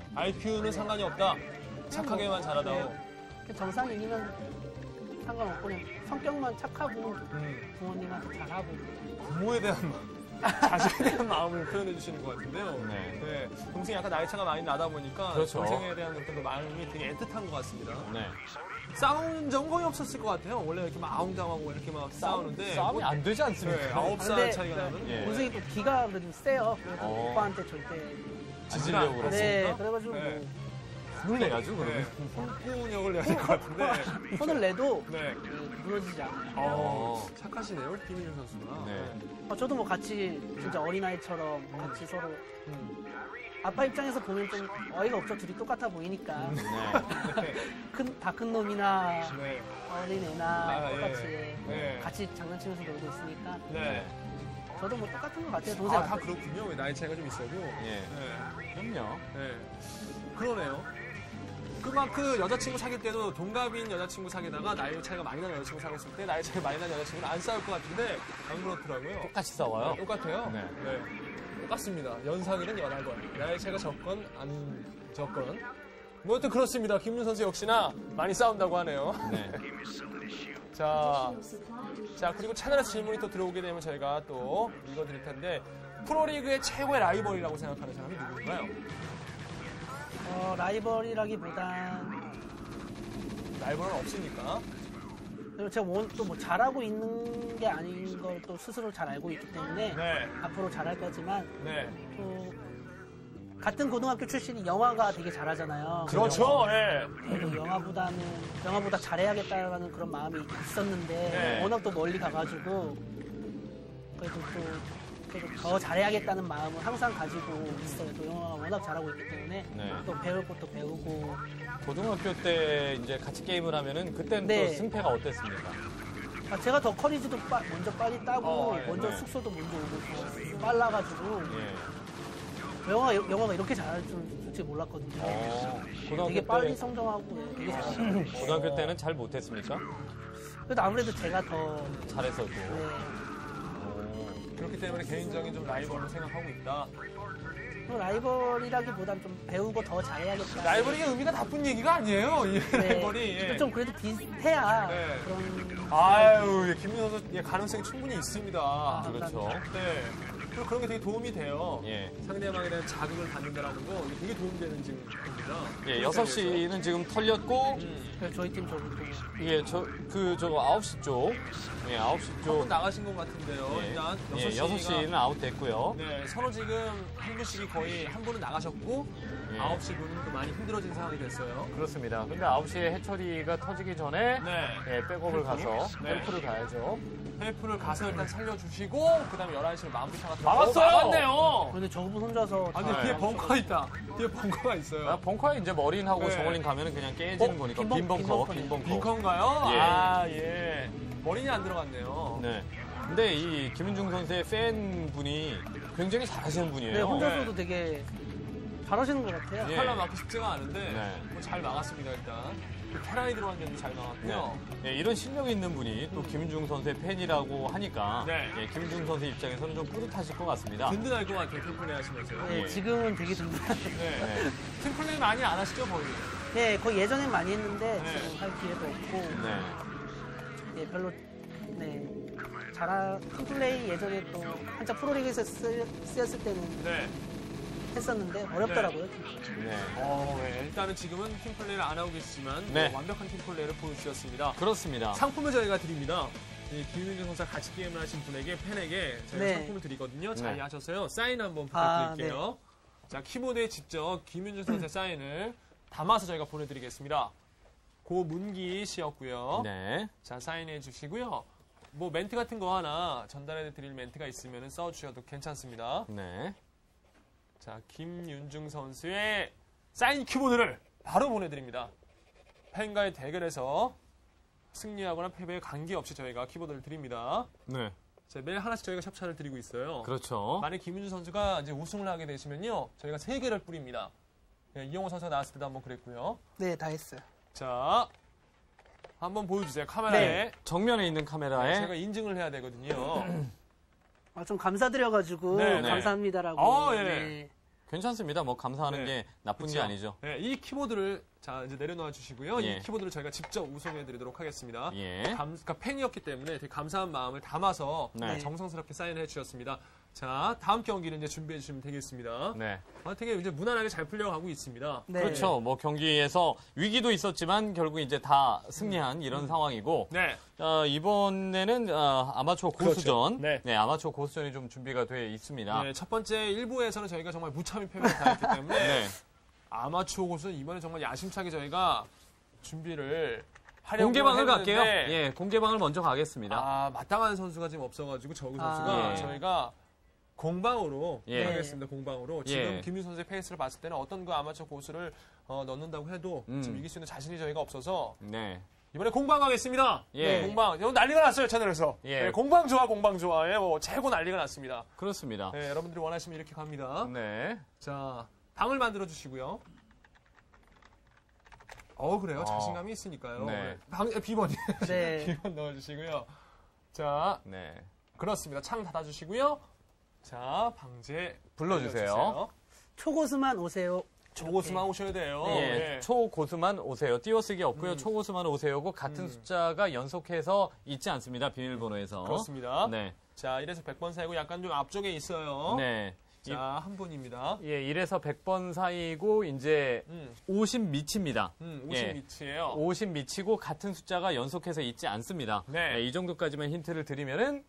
IQ는 상관이 없다. 착하게만 잘하다오. 정상인이면 상관없고 그냥 성격만 착하고 부모님한테 잘하고. 부모에 대한 자식에 대한 마음을 표현해 주시는 것 같은데요. 네. 동생이 약간 나이 차가 많이 나다 보니까 그렇죠. 동생에 대한 어떤 그 마음이 되게 애틋한 것 같습니다. 네. 싸우는 적은 거의 없었을 것 같아요. 원래 이렇게 막 아웅다웅하고 이렇게 막 싸우는데. 싸움이 안 되지 네, 않습니까? 9살 근데 차이가 나는. 예. 동생이 또 기가 그래도 세요. 그래서 오빠한테 절대. 지지려고 그랬습니다. 네, 그래가지고 네. 뭐 손을 내야죠, 네. 그러면. 손구력을 내야 될 것 같은데. 손을 내도 네. 무너지지 않아요. 착하시네요, 김민준 선수가. 네. 저도 뭐 같이 진짜 어린아이처럼 같이 서로 아빠 입장에서 보면 좀 어이가 없죠. 둘이 똑같아 보이니까. 다 큰 놈이나 네. 어린 애나 아, 똑같이 네. 같이 장난치면서 놀고 있으니까. 네. 저도 뭐 똑같은 것 같아요. 동생. 다 그렇군요. 나이 차이가 좀 있어도. 예. 네. 그럼요. 네. 그러네요. 그 여자친구 사귈 때도 동갑인 여자친구 사귀다가 나이 차이가 많이 나는 여자친구 사귀었을 때 나이 차이가 많이 나는 여자친구는 안 싸울 것 같은데 안 그렇더라고요. 똑같이 싸워요. 똑같아요? 네. 똑같습니다. 연상이는 연하건, 나이 차이가 적건 안 적건. 뭐 여튼 그렇습니다. 김윤 선수 역시나 많이 싸운다고 하네요. 네. 자, 그리고 채널에서 질문이 또 들어오게 되면 저희가 또 읽어드릴 텐데 프로리그의 최고의 라이벌이라고 생각하는 사람이 누구인가요? 라이벌이라기보단 라이벌은 없으니까. 그리고 제가 또 뭐 잘하고 있는 게 아닌 걸 또 스스로 잘 알고 있기 때문에 네. 앞으로 잘할 거지만 네. 또 같은 고등학교 출신이 영화가 되게 잘하잖아요. 그렇죠. 네. 저도 영화보다 잘해야겠다라는 그런 마음이 있었는데 네. 워낙 또 멀리 가가지고 그래도 더 잘해야겠다는 마음을 항상 가지고 있어요. 또 영화가 워낙 잘하고 있기 때문에 네. 또 배울 것도 배우고. 고등학교 때 이제 같이 게임을 하면은 그때는 네. 또 승패가 어땠습니까? 제가 더 커리지도 먼저 빨리 따고 예. 먼저 네. 숙소도 먼저 오고 빨라가지고 예. 영화가 이렇게 잘할 줄 솔직히 몰랐거든요. 고등학교 되게 때 빨리 성장하고 되게 잘하고. 고등학교 때는 잘 못했습니까? 그래도 아무래도 제가 더 잘했었고. 네. 그렇기 때문에 개인적인 좀 라이벌로 생각하고 있다. 라이벌이라기보단 좀 배우고 더 잘해야겠다. 라이벌이 의미가 나쁜 얘기가 아니에요. 이 네. 라이벌이. 예. 좀 그래도 비슷해야 네. 그런. 아유, 김민호 선수 가능성이 충분히 있습니다. 그렇죠. 네. 그리고 그런 게 되게 도움이 돼요. 예. 상대방에 대한 자극을 받는다라는 거 이게 되게 도움되는 지금 겁니다. 예, 6시는 지금 털렸고, 그래서 저희 팀 저기 또 예, 저거 9시 쪽. 예, 9시 한분 쪽. 나가신 것 같은데요. 예, 일단 예, 6시는 아웃됐고요. 네, 서로 지금 한 분씩이 거의 한 분은 나가셨고 예. 9시 분은 또 많이 힘들어진 상황이 됐어요. 그렇습니다. 근데 9시에 해처리가 터지기 전에 네. 예, 백업을 가서 네. 헬프를 가야죠. 헬프를 가서 일단 살려주시고 그다음에 11시로 마무리타가 막았어요! 막았네요. 근데 저분 혼자서 아, 근데 네. 뒤에 벙커 있다. 뒤에 벙커가 있어요. 아, 벙커에 이제 머린하고 네. 저글링 가면은 그냥 깨지는 거니까 빈 벙커. 빈컨가요? 예. 아, 예. 머리는 안 들어갔네요. 네. 근데 이 김윤중 선수의 팬분이 굉장히 잘하시는 분이에요. 네, 혼자서도 되게 잘하시는 것 같아요. 예. 칼라 막기 쉽지가 않은데 네. 뭐잘 막았습니다 일단. 테란이 들어간 데도 잘 막았고요. 네, 이런 실력 있는 분이 또 김윤중 선수의 팬이라고 하니까 네. 예, 김윤중 선수 입장에서는 좀 뿌듯하실 것 같습니다. 든든할 것 같아요 팀플레이 하시면서요. 네, 예. 지금은 되게 든든한데. 네. 네. 팀플레이 많이 안 하시죠 거의? 네, 거의 예전엔 많이 했는데 네. 지금 할 기회도 없고. 네. 네, 별로 팀플레이 예전에 또 한참 프로리그에서 쓰였을 때는 네. 했었는데 어렵더라고요. 네. 네. 일단은 지금은 팀플레이를 안 하고 계시지만 네. 완벽한 팀플레이를 보여주셨습니다. 그렇습니다. 상품을 저희가 드립니다. 김윤중 선수와 같이 게임을 하신 분에게 팬에게 저희가 네. 상품을 드리거든요. 네. 자리하셔서요. 사인 한번 아, 부탁드릴게요. 자, 키보드에 직접 김윤중 선수의 사인을 담아서 저희가 보내드리겠습니다. 고문기 씨였고요. 네. 자, 사인해 주시고요. 뭐 멘트 같은 거 하나 전달해 드릴 멘트가 있으면 써주셔도 괜찮습니다. 네. 자, 김윤중 선수의 사인 키보드를 바로 보내드립니다. 팬과의 대결에서 승리하거나 패배에 관계없이 저희가 키보드를 드립니다. 네. 자, 매일 하나씩 저희가 협찬을 드리고 있어요. 그렇죠. 만약 김윤중 선수가 이제 우승을 하게 되시면요, 저희가 3개를 뿌립니다. 네, 이영호 선수가 나왔을 때도 한번 그랬고요. 네, 다 했어요. 자, 한번 보여주세요. 카메라에. 네. 정면에 있는 카메라에 제가 인증을 해야 되거든요. 좀 감사드려가지고 네, 네. 감사합니다라고. 예. 네. 괜찮습니다. 뭐 감사하는 네. 게 나쁜 게 그쵸? 아니죠. 네, 이 키보드를 자 이제 내려놓아 주시고요. 예. 이 키보드를 저희가 직접 우송해드리도록 하겠습니다. 예. 그러니까 팬이었기 때문에 되게 감사한 마음을 담아서 네. 정성스럽게 사인해 주셨습니다. 자, 다음 경기를 이제 준비해 주시면 되겠습니다. 네. 되게 이제 무난하게 잘 풀려가고 있습니다. 네. 그렇죠. 뭐 경기에서 위기도 있었지만 결국 이제 다 승리한 이런 상황이고 네. 이번에는 아마추어 고수전, 그렇죠. 네. 아마추어 고수전이 좀 준비가 돼 있습니다. 네, 첫 번째 1부에서는 저희가 정말 무참히 패배를 당했기 때문에 네. 아마추어 고수는 이번에 정말 야심차게 저희가 준비를 하려고 공개방을 했는데 갈게요. 예, 공개방을 먼저 가겠습니다. 마땅한 선수가 지금 없어가지고 저그 선수가 아, 예. 저희가 공방으로 예. 하겠습니다. 공방으로 지금 예. 김윤 선수의 페이스를 봤을 때는 어떤 그 아마추어 고수를 넣는다고 해도 지금 이길 수 있는 자신이 저희가 없어서 네. 이번에 공방하겠습니다. 예. 공방. 이거 난리가 났어요, 채널에서. 예. 네, 공방 좋아. 예, 뭐 최고 난리가 났습니다. 그렇습니다. 네, 여러분들이 원하시면 이렇게 갑니다. 네. 자, 방을 만들어 주시고요. 그래요. 자신감이 있으니까요. 네. 비번이. 네. 비번 넣어주시고요. 자, 네. 그렇습니다. 창 닫아주시고요. 자, 방제 불러주세요. 초고수만 오세요. 초고수만 오셔야 돼요. 예, 네. 초고수만 오세요. 띄어쓰기 없고요. 초고수만 오세요고 같은 숫자가 연속해서 있지 않습니다. 비밀번호에서. 그렇습니다. 네. 자, 1에서 100번 사이고 약간 좀 앞쪽에 있어요. 네. 자, 한 분입니다. 예, 1에서 100번 사이고 이제 50 밑입니다. 50 예. 밑이에요. 50 밑이고 같은 숫자가 연속해서 있지 않습니다. 네. 이 정도까지만 힌트를 드리면은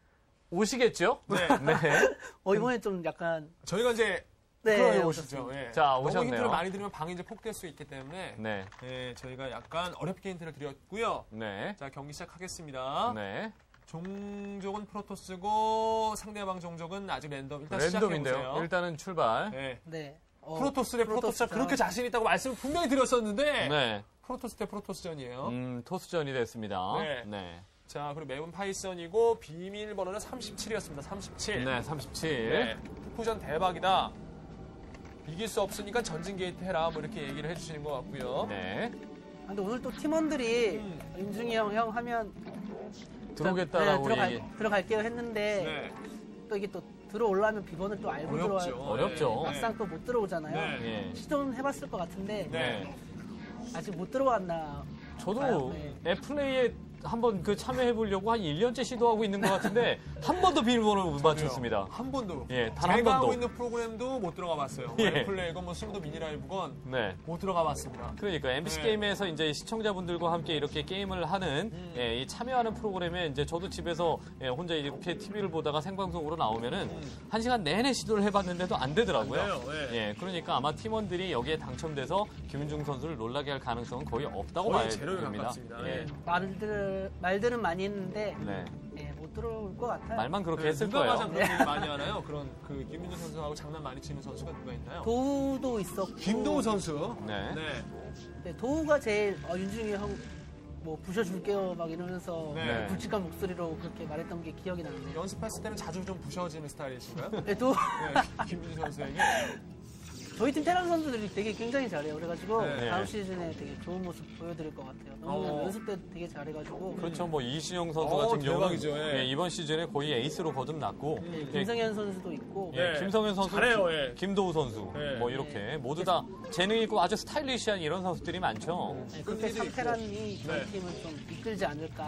오시겠죠? 네. 네. 이번에 좀 약간 저희가 이제 네, 그러요 오셨습니다. 오시죠. 예. 자, 너무 오셨네요. 힌트를 많이 드리면 방이 이제 폭될 수 있기 때문에 네. 예, 저희가 약간 어렵게 힌트를 드렸고요. 네. 자, 경기 시작하겠습니다. 네. 종족은 프로토스고 상대방 종족은 아직 랜덤. 일단 랜덤인데요. 시작해보세요. 일단은 출발. 네. 네. 프로토스 대 프로토스가 그렇게 자신 있다고 말씀을 분명히 드렸었는데 네. 프로토스 대 프로토스전이에요. 토스전이 됐습니다. 네. 네. 자, 그리고 맵은 파이썬이고 비밀번호는 37이었습니다. 37. 네, 37. 네. 푸전 대박이다. 이길 수 없으니까 전진 게이트 해라. 뭐 이렇게 얘기를 해주시는 것 같고요. 네. 근데 오늘 또 팀원들이 윤중이 형 하면 들어오겠다라고 얘기. 들어갈게요 했는데 네. 또 이게 또 들어오려면 비번을 또 알고 어렵죠. 들어와요. 어렵죠. 네. 막상 또 못 들어오잖아요. 네. 예. 시도는 해봤을 것 같은데 네. 아직 못 들어왔나. 저도 봐요. 네. 애플레이에 한번 해보려고 한 1년째 시도하고 있는 것 같은데 한 번도 비밀번호를 못 맞췄습니다. 한 번도. 예, 단한 제가 하고 번도. 있는 프로그램도 못 들어가 봤어요. 예. 애플레이건 뭐 스무도 미니라이브건 네. 못 들어가 봤습니다. 그러니까 MBC 네. 게임에서 이제 시청자분들과 함께 이렇게 게임을 하는 이 참여하는 프로그램에 이제 저도 집에서 혼자 이렇게 TV를 보다가 생방송으로 나오면은 1시간 내내 시도를 해봤는데도 안 되더라고요. 안 돼요, 예. 예, 그러니까 아마 팀원들이 여기에 당첨돼서 김윤중 선수를 놀라게 할 가능성은 거의 없다고 거의 봐야 제로에 됩니다. 가깝습니다. 예. 말들은 많이 했는데 네. 못 들어올 것 같아요. 말만 그렇게 네, 했을 누가 거예요. 가장 그런 얘기 많이 하나요? 그런 김민준 선수하고 장난 많이 치는 선수가 누가 있나요? 도우도 있었고 김도우 선수. 네. 네. 네, 도우가 제일 윤중이 형 뭐 부셔줄게요 막 이러면서 네. 굵직한 목소리로 그렇게 말했던 게 기억이 나는데 연습했을 때는 자주 좀 부셔지는 스타일이신가요? 네, 도 네, 김민준 선수에게. 저희 팀 테란 선수들이 되게 굉장히 잘해요. 그래가지고 네. 다음 시즌에 되게 좋은 모습 보여드릴 것 같아요. 너무 연습 때 되게 잘해가지고 그렇죠. 뭐 이신영 선수 같은 경우는 대박이죠. 예. 이번 시즌에 거의 에이스로 거듭났고 네, 예, 김성현 선수도 있고 예, 네. 김성현 선수, 잘해요, 예. 김도우 선수, 네. 뭐 이렇게 모두 다 재능 있고 아주 스타일리시한 이런 선수들이 많죠. 네, 그렇게 끈질이 있고. 상테란이 저희 네. 팀을 좀 이끌지 않을까.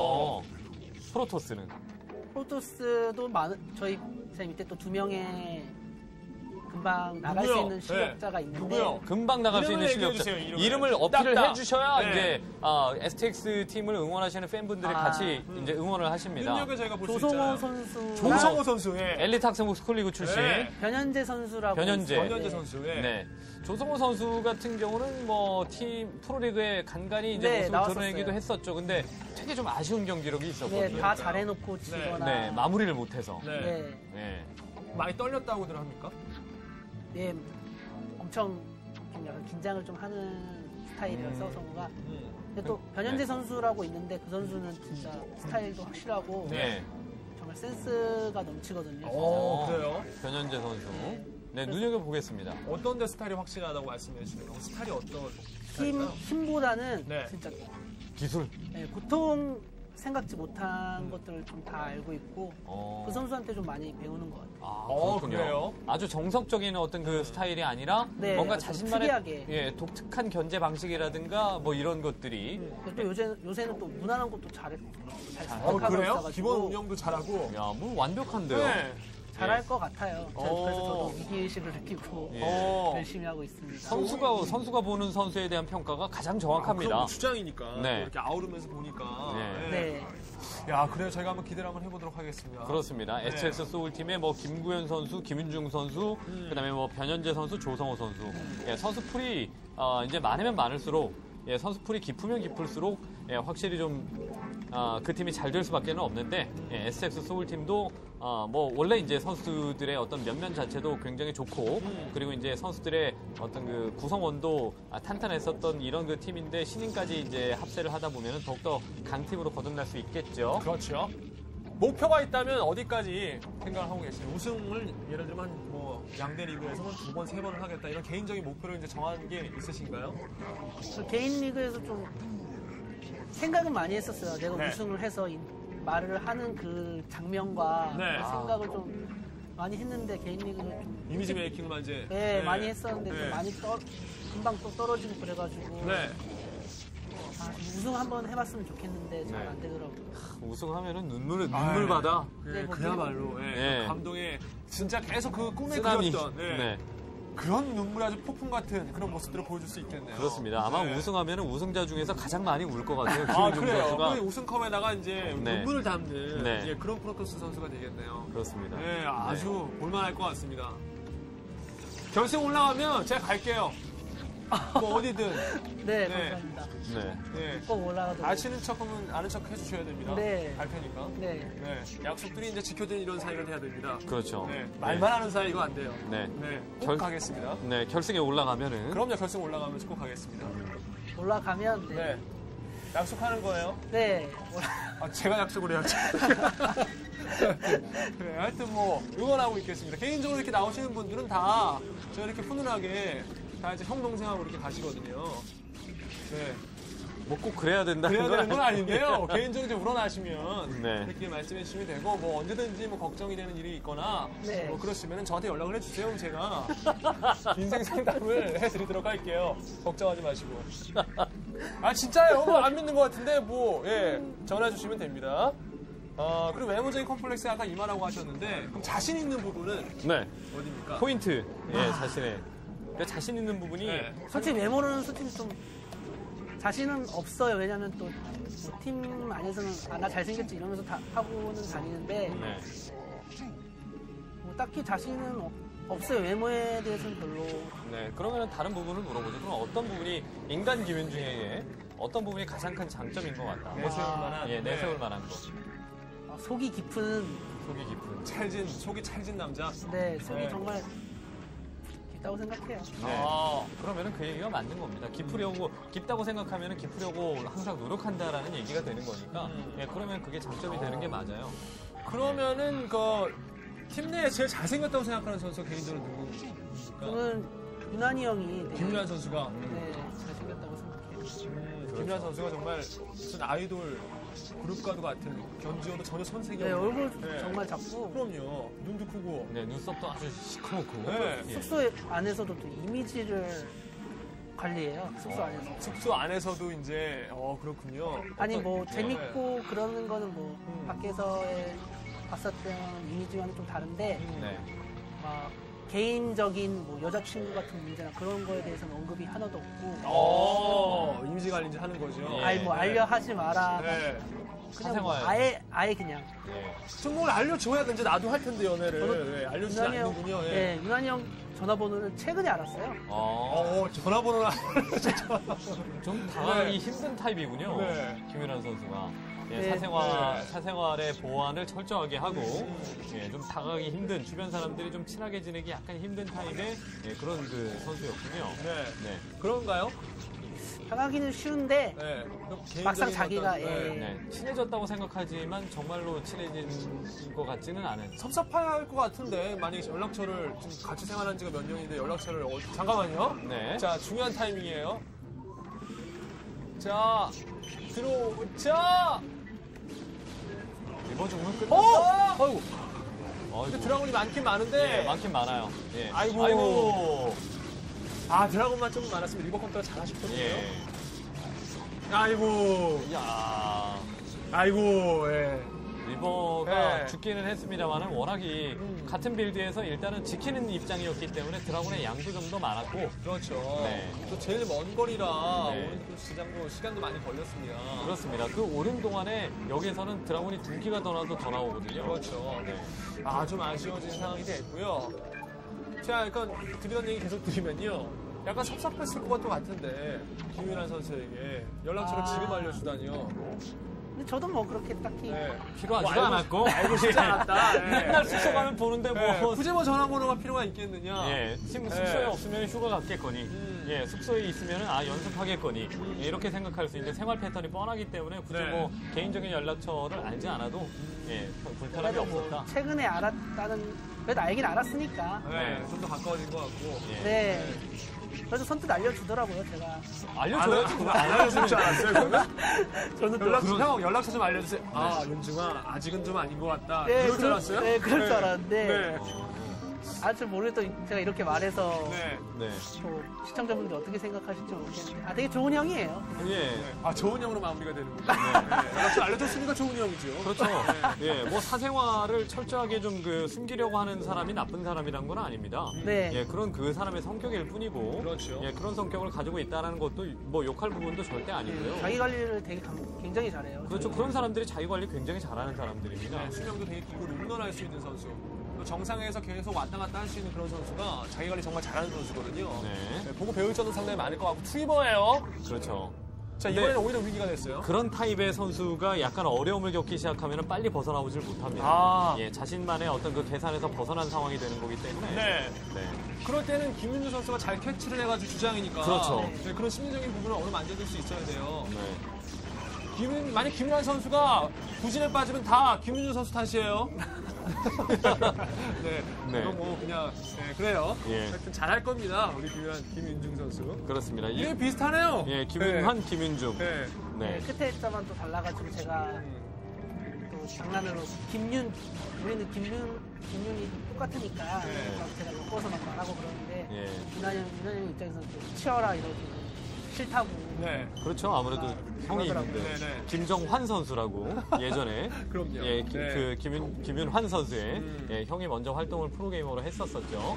프로토스는 프로토스도 저희 제 밑에 또 2명의 금방 나갈 누구요? 수 있는 실력자가 네. 있는데 누구요? 금방 나갈 수 있는 이름을 실력자. 얘기해 주세요, 이름을 어필을 딱딱. 해주셔야 네. 이제 STX 팀을 응원하시는 팬분들이 같이 이제 응원을 하십니다. 능력을 저희가 볼 수 조성호 있잖아요. 선수, 조성호 선수. 예. 엘리트 학생부 스쿨리그 출신. 네. 변현재 선수라고 변현재. 있어요. 전현재 네. 선수. 예. 네. 조성호 선수 같은 경우는 뭐 팀 프로리그에 간간히 이제 네, 모습을 나왔었어요. 드러내기도 했었죠. 근데 되게 좀 아쉬운 경기력이 있었거든요. 네, 다 잘해놓고 지거나 네, 마무리를 못해서. 네. 네. 네. 많이 떨렸다고들 합니까? 네, 엄청 좀 약간 긴장을 좀 하는 스타일이라서 성우가. 근데 또 변현재 네. 선수라고 있는데 그 선수는 진짜 스타일도 확실하고 네. 정말 센스가 넘치거든요. 오, 그래요? 변현재 선수. 네, 눈여겨보겠습니다. 어떤 데 스타일이 확실하다고 말씀해 주시는 거? 스타일이 어떤 스타일인가요? 힘보다는 네. 진짜 기술. 보통 생각지 못한 것들을 좀 다 알고 있고 그 선수한테 좀 많이 배우는 것 같아요. 아, 그래요? 그렇군요. 아주 정석적인 어떤 그 스타일이 아니라 네, 뭔가 아주 자신만의 특이하게. 독특한 견제 방식이라든가 뭐 이런 것들이 근데 또 요새는 또 무난한 것도 잘 그래요? 있어가지고 기본 운영도 잘하고. 야, 뭐 완벽한데요. 네. 잘할 것 같아요. 그래서 저도 위기의식을 느끼고 예. 열심히 하고 있습니다. 선수가 보는 선수에 대한 평가가 가장 정확합니다. 그럼 주장이니까. 네. 이렇게 아우르면서 보니까. 네. 네. 야, 그래요. 저희가 한번 기대를 한번 해보도록 하겠습니다. 그렇습니다. 네. STX 소울팀의 뭐 김구현 선수, 김윤중 선수, 그다음에 뭐 변현재 선수, 조성호 선수. 예, 선수풀이 이제 많으면 많을수록 선수풀이 깊으면 깊을수록 확실히 좀 그 팀이 잘 될 수밖에 없는데 SX 소울팀도 뭐 원래 이제 선수들의 어떤 면면 자체도 굉장히 좋고 그리고 이제 선수들의 어떤 그 구성원도 탄탄했었던 이런 그 팀인데 신인까지 이제 합세를 하다 보면은 더욱더 강팀으로 거듭날 수 있겠죠. 그렇죠. 목표가 있다면 어디까지 생각을 하고 계세요? 우승을 예를 들면 뭐 양대 리그에서는 2번, 3번을 하겠다 이런 개인적인 목표를 이제 정한 게 있으신가요? 저 개인 리그에서 좀 생각은 많이 했었어요. 내가 네. 우승을 해서 말을 하는 그 장면과 네. 그 생각을 좀 많이 했는데 개인 리그는 좀 이미지 메이킹만 이제 많이 했었는데 좀 많이 금방 또 떨어지고 그래가지고 네. 우승 한번 해봤으면 좋겠는데 잘 안 되더라고요. 우승하면은 눈물바다. 네, 뭐 그야말로 네. 감동에 진짜 계속 그 꿈에 쓰나미. 그렸던 네. 그런 눈물이 아주 폭풍 같은 그런 모습들을 보여줄 수 있겠네요. 그렇습니다. 아마 네. 우승하면은 우승자 중에서 가장 많이 울 것 같아요. 아, 김윤중 그래요. 선수가. 그 우승컵에다가 이제 네. 눈물을 담는 네. 예, 그런 프로토스 선수가 되겠네요. 그렇습니다. 네, 아주 볼만할 것 같습니다. 결승 올라가면 제가 갈게요. 뭐 어디든. 네, 네. 감사합니다. 네. 네. 꼭 올라가도록. 아시는 척하면 아는 척 해주셔야 됩니다. 네. 갈 테니까. 네. 네. 약속들이 이제 지켜지는 이런 사이가 돼야 됩니다. 그렇죠. 네. 말만 하는 사이 이거 안 돼요. 네. 네. 꼭 결- 가겠습니다. 네, 결승에 올라가면은 그럼요. 결승 올라가면 꼭 가겠습니다. 올라가면 네. 네. 약속하는 거예요? 네. 아, 제가 약속을 해야죠. 네, 하여튼 뭐 응원하고 있겠습니다. 개인적으로 이렇게 나오시는 분들은 다 저 이렇게 훈훈하게 다 이제 형 동생하고 이렇게 가시거든요. 네. 뭐 꼭 그래야 된다는 그래야 되는 건 아니- 아닌데요. 개인적으로 이제 우러나시면 네. 이렇게 말씀해 주시면 되고 뭐 언제든지 뭐 걱정이 되는 일이 있거나 네. 뭐 그러시면 저한테 연락을 해주세요. 그럼 제가 인생 상담을 해드리도록 할게요. 걱정하지 마시고. 아 진짜요? 뭐 안 믿는 것 같은데 뭐 예 전화 주시면 됩니다. 그리고 외모적인 컴플렉스 아까 이만하고 하셨는데 그럼 자신 있는 부분은 네. 어디입니까? 포인트. 예, 자신의. 그 자신 있는 부분이 네. 솔직히 외모로는 솔직히 좀 자신은 없어요. 왜냐면 또 팀 안에서는 나 잘생겼지 이러면서 다 하고는 다니는데 네. 뭐 딱히 자신은 없어요. 외모에 대해서는 별로. 네. 그러면 다른 부분을 물어보죠. 그럼 어떤 부분이 인간 김윤중에게 어떤 부분이 가장 큰 장점인 것 같다? 내세울 만한 예, 내세울 만한 거. 속이 깊은 속이 깊은. 속이 찰진 남자. 네 속이 네. 정말 깊다고 생각해요. 네. 그러면은 그 얘기가 맞는 겁니다. 깊다고 생각하면은 깊으려고 항상 노력한다라는 얘기가 되는 거니까. 예, 그러면 그게 장점이 되는 게 맞아요. 그러면은 팀 내에 제일 잘생겼다고 생각하는 선수가 개인적으로 누구입니까? 저는 유난히 형이 되게 김윤환 선수가. 네, 잘생겼다고 생각해요. 김윤환 선수가 정말 무슨 아이돌 그룹과도 같은 견지어도 전혀 손색이 네, 없는. 얼굴 네. 정말 작고 그럼요. 눈도 크고. 네, 눈썹도 아주 시커멓고. 네. 예. 숙소 안에서도 또 이미지를 관리해요. 숙소 안에서. 숙소 안에서도 이제 그렇군요. 아니 뭐 네. 재밌고 그러는 거는 뭐 밖에서의 봤었던 이미지와는 좀 다른데 네. 막 개인적인 뭐 여자친구 같은 문제나 그런 거에 대해서는 언급이 하나도 없고 이미지 관리 이제 하는 거죠. 예. 아니 뭐 알려하지 마라 네. 그냥 뭐 사생활. 아예 그냥 예. 좀 뭘 알려줘야 되는지 나도 할 텐데 연애를. 저는 네, 알려주지 유난히 형, 않는군요. 예. 네, 유난히 형 전화번호를 최근에 알았어요. 전화번호를 좀 당하기 네. 힘든 타입이군요. 네. 김윤환 선수가. 예, 네. 사생활의 보안을 철저하게 하고, 예, 좀 다가가기 힘든, 주변 사람들이 좀 친하게 지내기 약간 힘든 타입의 예, 그런 그 선수였군요. 네. 네. 그런가요? 당하기는 쉬운데 네. 그럼 개인적인 막상 자기가, 어떤, 예. 네. 친해졌다고 생각하지만 정말로 친해진 것 같지는 않은. 섭섭할 것 같은데 만약에 연락처를 지금 같이 생활한 지가 몇 년인데 연락처를 잠깐만요. 네. 자 중요한 타이밍이에요. 자 들어오자. 리버 죽으면 끝. 아이고. 아이고. 근데 드라곤이 많긴 많은데. 예, 많긴 많아요. 예. 아이고. 드라곤만 좀 많았으면 리버 컴퓨터가 잘하실 거예요. 예. 아이고. 야 아이고. 예. 리버가 네. 죽기는 했습니다만은 워낙이 같은 빌드에서 일단은 지키는 입장이었기 때문에 드라군의 양도 좀 더 많았고. 그렇죠. 네. 또 제일 먼 거리라 네. 오늘 또 시장도 시간도 많이 걸렸습니다. 그렇습니다. 그 오는 동안에 여기에서는 드라군이 2기가 더 나도 더 나오거든요. 그렇죠. 네. 좀 아쉬워진 상황이 됐고요. 제가 약간 드리던 얘기 계속 드리면요. 약간 섭섭했을 것 같은데 김윤환 선수에게 연락처를 지금 알려주다니요. 근데 저도 뭐 그렇게 딱히 네. 필요하지도 뭐 않았고. 알고 싶지 않았다. 예. 맨날 숙소 가면 보는데 예. 뭐. 굳이 뭐 전화번호가 필요가 있겠느냐. 예, 지금 숙소에 없으면 휴가 갔겠거니, 예, 숙소에 있으면 연습하겠거니, 예, 이렇게 생각할 수 있는데 생활 패턴이 뻔하기 때문에 굳이 네. 뭐 개인적인 연락처를 알지 않아도 예, 불편함이 그래도 뭐 없었다. 최근에 알았다는 그래도 알긴 알았으니까. 네. 좀 더 가까워진 것 같고. 예. 네. 그래서 선뜻 알려주더라고요, 제가. 알려줘야지. 그럼 알려줄 줄 알았어요, 그러면? 저는 또. 형, 연락처 좀 알려주세요. 아, 윤중아, 아직은 좀 아닌 것 같다. 네, 그럴 줄 알았어요? 네, 그럴 줄 알았는데. 네. 잘 모르겠다. 제가 이렇게 말해서 네. 네. 또 시청자분들 어떻게 생각하실지 모르겠는데. 되게 좋은 형이에요. 예. 아, 좋은 형으로 마무리가 되는군요. 네. 연락처 알려줬으니까 좋은 형이죠. 그렇죠. 예, 뭐 사생활을 철저하게 좀 그 숨기려고 하는 사람이 나쁜 사람이란 건 아닙니다. 네. 예, 그런 그 사람의 성격일 뿐이고. 그렇죠. 예, 그런 성격을 가지고 있다는 것도 뭐 욕할 부분도 절대 아니고요. 자기 관리를 되게 굉장히 잘해요. 그렇죠. 그런 사람들이 자기 관리 굉장히 잘하는 사람들입니다. 네, 수명도 되게 길고 롱런할 수 있는 선수. 또 정상에서 계속 왔다 갔다 할 수 있는 그런 선수가 자기 관리 정말 잘하는 선수거든요. 네. 네, 보고 배울 점도 상당히 많을 것 같고 투이버예요. 그렇죠. 자, 이번에는 오히려 위기가 됐어요. 그런 타입의 선수가 약간 어려움을 겪기 시작하면 빨리 벗어나오질 못합니다. 아. 예, 자신만의 어떤 그 계산에서 벗어난 상황이 되는 거기 때문에. 네. 네. 그럴 때는 김윤주 선수가 잘 캐치를 해가지고 주장이니까. 그렇죠. 네, 그런 심리적인 부분을 어느 만져줄 수 있어야 돼요. 네. 만약 김윤환 선수가 부진에 빠지면 다 김윤주 선수 탓이에요. 네. 네. 그럼 뭐 그냥 그래요. 예. 하여튼 잘할 겁니다. 우리 김윤중 선수. 그렇습니다. 이게 비슷하네요. 예, 김윤환, 김윤중. 네. 네. 끝에 자만 또 달라가지고 제가 또 장난으로 우리는 김윤이 똑같으니까 네. 제가 엮어서 막 말하고 그러는데 예. 윤환이 입장에서 좀 치어라 이러고 싫다고. 네. 그렇죠. 아무래도 형이 그러더라고요. 있는데. 네네. 김정환 선수라고 예전에. 그럼요. 예, 네. 그 김윤환 선수의 예, 형이 먼저 활동을 프로게이머로 했었었죠.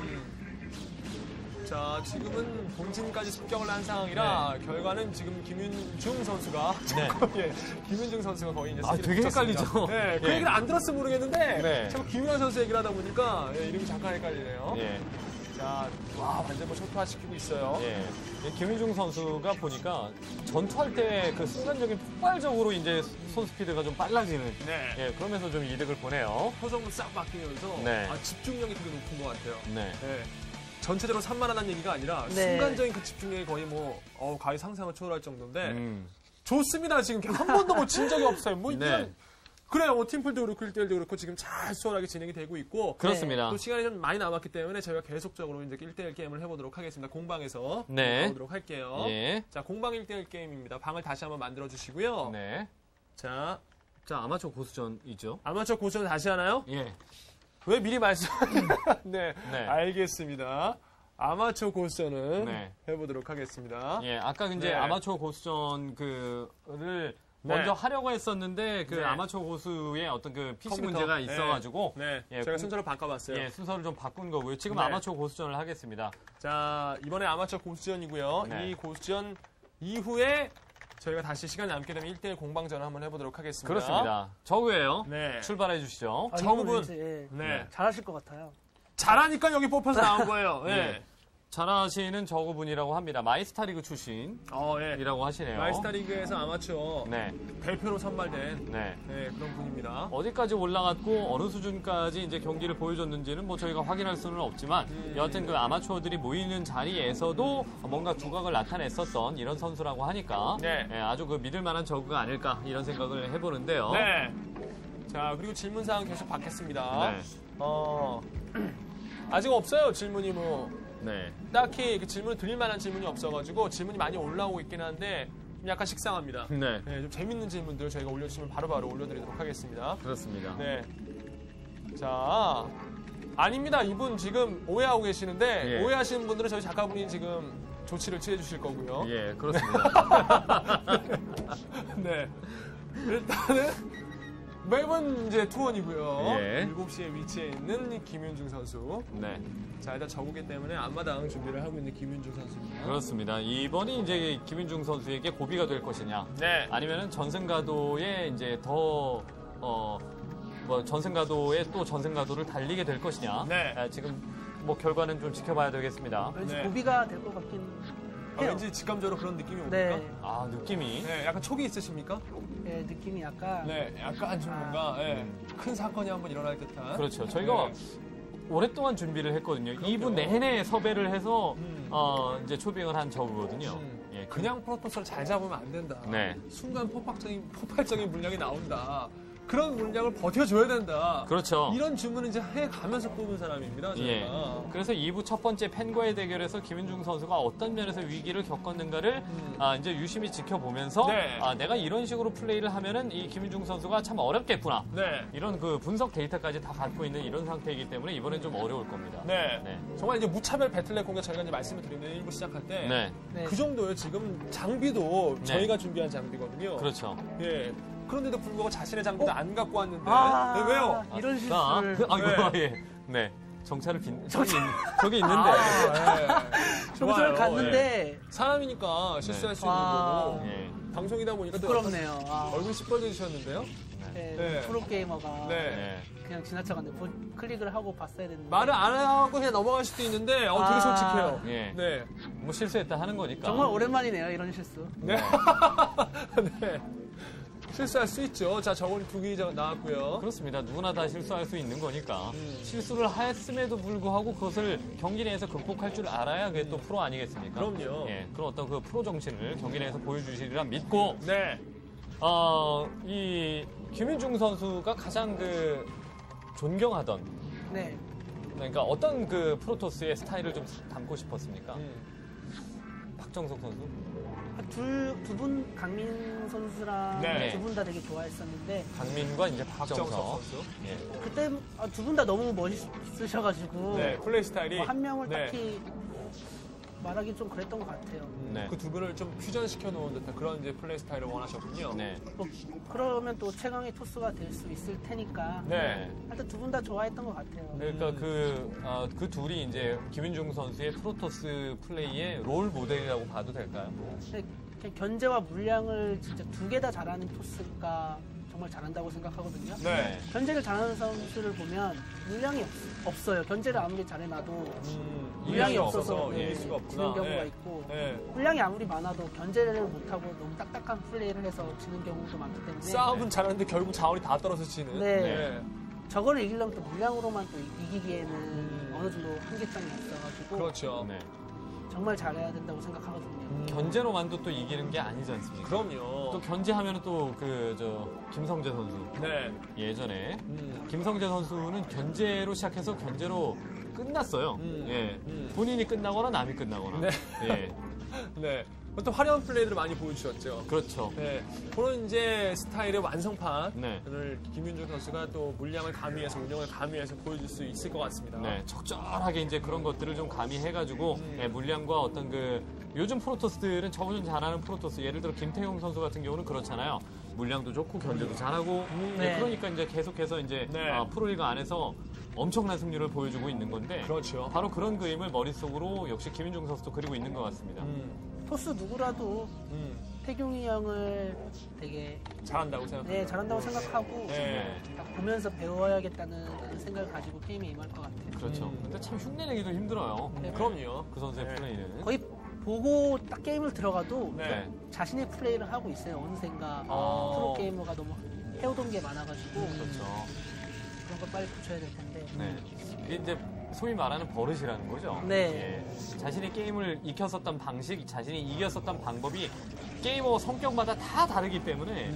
자, 지금은 본진까지 습격을 한 상황이라 결과는 지금 김윤중 선수가 네. 예, 김윤중 선수가 거의 이제 아, 승리를 되게 붙였습니다. 헷갈리죠? 네, 그 예. 얘기를 안 들었으면 모르겠는데 네. 자꾸 김윤환 선수 얘기를 하다 보니까 이름이 잠깐 헷갈리네요. 예. 자, 와, 완전 뭐 초토화시키고 있어요. 예. 김윤중 선수가 보니까 전투할 때 그 순간적인 폭발적으로 이제 손 스피드가 좀 빨라지는. 네. 예, 그러면서 좀 이득을 보네요. 표정도 싹 바뀌면서 네. 집중력이 되게 높은 것 같아요. 네. 네. 전체적으로 산만하다는 얘기가 아니라 네. 순간적인 그 집중력이 거의 거의 상상을 초월할 정도인데 좋습니다. 지금 한 번도 뭐 진 적이 없어요. 뭐 네. 이런 그래요. 뭐 팀플도 그렇고 1대1도 그렇고 지금 잘 수월하게 진행이 되고 있고 그렇습니다. 또 시간이 좀 많이 남았기 때문에 저희가 계속적으로 이제 1대1 게임을 해보도록 하겠습니다. 공방에서 네. 해보도록 할게요. 예. 자, 공방 1대1 게임입니다. 방을 다시 한번 만들어 주시고요. 네. 자, 자, 아마추어 고수전이죠. 아마추어 고수전 다시 하나요? 예. 왜 미리 말씀? 네, 네. 알겠습니다. 아마추어 고수전은 네. 해보도록 하겠습니다. 예, 아까 이제 네. 아마추어 고수전 그를 먼저 하려고 했었는데 그 네. 아마추어 고수의 어떤 그 PC 컴퓨터. 문제가 네. 있어가지고 네, 예, 제가 순서를 바꿔봤어요. 예, 순서를 좀 바꾼 거고요. 지금 네. 아마추어 고수전을 하겠습니다. 자, 이번에 아마추어 고수전이고요. 네. 이 고수전 이후에 저희가 다시 시간이 남게 되면 1대1 공방전을 한번 해보도록 하겠습니다. 그렇습니다. 저구예요. 네. 출발해 주시죠. 아, 정우분. 이건 왠지, 예, 네. 잘하실 것 같아요. 잘하니까 여기 뽑혀서 나온 거예요. 네. 네. 잘하시는 저구분이라고 합니다. 마이스타리그 출신이라고 예. 하시네요. 마이스타리그에서 아마추어 네. 대표로 선발된 네. 그런 분입니다. 어디까지 올라갔고 어느 수준까지 이제 경기를 보여줬는지는 뭐 저희가 확인할 수는 없지만 여하튼 그 아마추어들이 모이는 자리에서도 뭔가 두각을 나타냈었던 이런 선수라고 하니까 네. 예, 아주 그 믿을 만한 저그가 아닐까 이런 생각을 해보는데요. 네. 자, 그리고 질문사항 계속 받겠습니다. 네. 아직 없어요, 질문이 뭐. 네. 딱히 그 질문을 드릴 만한 질문이 없어가지고 질문이 많이 올라오고 있긴 한데 좀 약간 식상합니다. 네. 네, 좀 재밌는 질문들 저희가 올려주시면 바로바로 올려드리도록 하겠습니다. 그렇습니다. 네. 자, 아닙니다. 이분 지금 오해하고 계시는데 예. 오해하시는 분들은 저희 작가분이 지금 조치를 취해 주실 거고요. 예, 그렇습니다. 네. 일단은 매번 이제 투원이고요. 예. 7시에 위치해 있는 김윤중 선수. 네. 자, 일단 저구기 때문에 앞마당 준비를 하고 있는 김윤중 선수입니다. 그렇습니다. 이번이 이제 김윤중 선수에게 고비가 될 것이냐, 네. 아니면은 전승가도에 이제 더 전승가도에 또 전승가도를 달리게 될 것이냐. 네. 지금 뭐 결과는 좀 지켜봐야 되겠습니다. 왠지 네. 고비가 될 것 같긴 해요. 왠지 직감적으로 그런 느낌이 옵니까? 네. 아, 느낌이. 네, 약간 촉이 있으십니까? 예, 느낌이 약간 네, 약간 좀 뭔가 큰 사건이 한번 일어날 듯한. 그렇죠. 저희가 오랫동안 준비를 했거든요. 2부 내내 섭외를 해서 이제 초빙을 한 저그거든요. 예, 그냥 프로토스를 잘 잡으면 안 된다. 네. 순간 폭발적인 물량이 나온다. 그런 물량을 버텨줘야 된다. 그렇죠. 이런 주문을 이제 해가면서 뽑은 사람입니다. 저희가. 예. 그래서 2부 첫 번째 팬과의 대결에서 김윤중 선수가 어떤 면에서 위기를 겪었는가를 이제 유심히 지켜보면서 네. 내가 이런 식으로 플레이를 하면은 이 김윤중 선수가 참 어렵겠구나. 네. 이런 그 분석 데이터까지 다 갖고 있는 이런 상태이기 때문에 이번엔 좀 어려울 겁니다. 네. 네. 정말 이제 무차별 배틀넷 공격 저희가 이제 말씀을 드리는 1부 시작할 때. 네. 네. 그 정도예요. 지금 장비도 네. 저희가 준비한 장비거든요. 그렇죠. 예. 그런데도 불구하고 자신의 장비도 안 갖고 왔는데. 네, 왜요? 이런 아, 실수를 아이고, 예. 네. 정찰을 저기 있는데. 정찰을 좋아요. 갔는데 예. 사람이니까 실수할 수 있는 아. 거고. 예. 방송이다 보니까 또 부끄럽네요. 아, 얼굴 시뻘개지셨는데요? 네, 네. 프로게이머가 네. 네. 그냥 지나쳐갔는데 클릭을 하고 봤어야 됐는데 말을 안 하고 그냥 넘어갈 수도 있는데, 되게 아. 솔직해요. 예. 네. 뭐 실수했다 하는 거니까. 정말 오랜만이네요, 이런 실수. 네. 네. 실수할 수 있죠. 자, 저번에 2개 나왔고요. 그렇습니다. 누구나 다 실수할 수 있는 거니까 실수를 했음에도 불구하고 그것을 경기 내에서 극복할 줄 알아야 그게 또 프로 아니겠습니까? 그럼요. 예, 그런 어떤 그 프로 정신을 경기 내에서 보여주시리라 믿고 네. 이 김윤중 선수가 가장 그 존경하던 네. 그러니까 어떤 그 프로토스의 스타일을 좀 담고 싶었습니까? 박정석 선수? 두 분 강민 선수랑 네. 두 분 다 되게 좋아했었는데 강민과 이제 박정석 박정석. 선수. 예. 그때 두 분 다 너무 멋있으셔가지고 네, 플레이 스타일이. 한 명을 네. 딱히 말하기 좀 그랬던 것 같아요. 네. 그 두 분을 좀 퓨전시켜 놓은 듯한 그런 이제 플레이 스타일을 원하셨군요. 네. 뭐 그러면 또 최강의 토스가 될 수 있을 테니까 네. 하여튼 두 분 다 좋아했던 것 같아요. 그러니까 그 둘이 이제 김윤중 선수의 프로토스 플레이의 롤 모델이라고 봐도 될까요? 그냥 견제와 물량을 진짜 두 개 다 잘하는 토스가 정말 잘한다고 생각하거든요. 네. 견제를 잘하는 선수를 보면 물량이 없어요. 견제를 아무리 잘해놔도 물량이 이길 없어서 이길 수가 없구나. 지는 경우가 네. 있고 네. 물량이 아무리 많아도 견제를 못하고 너무 딱딱한 플레이를 해서 지는 경우도 많기 때문에 싸움은 잘하는데 결국 자원이 다 떨어져 지는. 네. 저거를 이기려면 또 물량으로만 또 이기기에는 어느 정도 한계점이 있어가지고 그렇죠. 네. 정말 잘해야 된다고 생각하거든요. 견제로만도 또 이기는 게 아니지 않습니까? 그럼요. 또 견제하면 또 김성재 선수 네. 예전에 김성재 선수는 견제로 시작해서 견제로 끝났어요. 예. 본인이 끝나거나 남이 끝나거나. 네. 예. 네. 또 화려한 플레이들을 많이 보여주셨죠. 그렇죠. 네. 그런 이제 스타일의 완성판을 네. 김윤중 선수가 또 물량을 가미해서 운영을 가미해서 보여줄 수 있을 것 같습니다. 네, 적절하게 이제 그런 것들을 좀 가미해가지고 예, 물량과 어떤 그 요즘 프로토스들은 저보다 잘하는 프로토스 예를 들어 김태용 선수 같은 경우는 그렇잖아요. 물량도 좋고 견제도 잘하고 네. 그러니까 이제 계속해서 이제 네. 프로리그 안에서 엄청난 승률을 보여주고 있는 건데 그렇죠. 바로 그런 그림을 머릿속으로 역시 김윤중 선수도 그리고 있는 것 같습니다. 토스 누구라도 태경이 형을 되게 잘한다고 생각합니다. 잘한다고 생각하고 네. 딱 보면서 배워야겠다는 생각을 가지고 게임에 임할 것 같아요. 그렇죠. 근데 참 흉내내기도 힘들어요. 네. 그럼요. 그 선수의 네. 플레이는. 거의 보고 딱 게임을 들어가도 네. 자신의 플레이를 하고 있어요. 어느샌가 아. 프로게이머가 너무 해오던 게 많아가지고 그렇죠. 그런 걸 빨리 고쳐야 될 텐데. 네. 이게 이제 소위 말하는 버릇이라는 거죠. 네. 예. 자신이 게임을 익혔었던 방식, 자신이 이겼었던 방법이 게이머 성격마다 다 다르기 때문에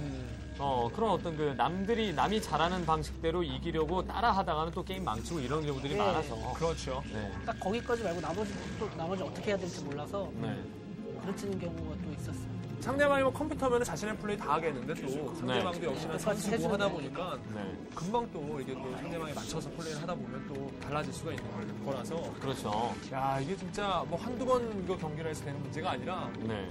그런 어떤 그 남이 잘하는 방식대로 이기려고 따라 하다가는 또 게임 망치고 이런 경우들이 네. 많아서. 그렇죠. 네. 딱 거기까지 말고 나머지 어떻게 해야 될지 몰라서 네. 그르치는 경우가 또 있었어요. 상대방이 뭐 컴퓨터면 자신의 플레이 다 하겠는데 또 상대방도 역시나 똑같이 선수고 해주네. 하다 보니까 네. 금방 또 이게 또 상대방에 맞춰서 플레이를 하다 보면 또 달라질 수가 있는 거라서 그렇죠. 야 이게 진짜 뭐 한두 번 이거 경기를 해서 되는 문제가 아니라 네.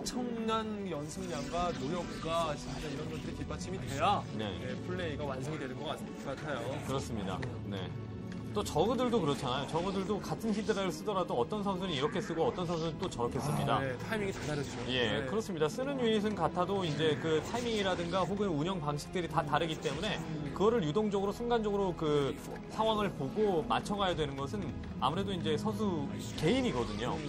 엄청난 연습량과 노력과 진짜 이런 것들이 뒷받침이 돼야 네. 플레이가 완성이 되는 것 같아요. 그렇습니다. 네. 또 저그들도 그렇잖아요. 저그들도 같은 히드라를 쓰더라도 어떤 선수는 이렇게 쓰고 어떤 선수는 또 저렇게 씁니다. 네, 타이밍이 다 다르죠. 예, 네. 그렇습니다. 쓰는 유닛은 같아도 이제 그 타이밍이라든가 혹은 운영 방식들이 다 다르기 때문에 그거를 유동적으로 순간적으로 그 상황을 보고 맞춰가야 되는 것은 아무래도 이제 선수 개인이거든요.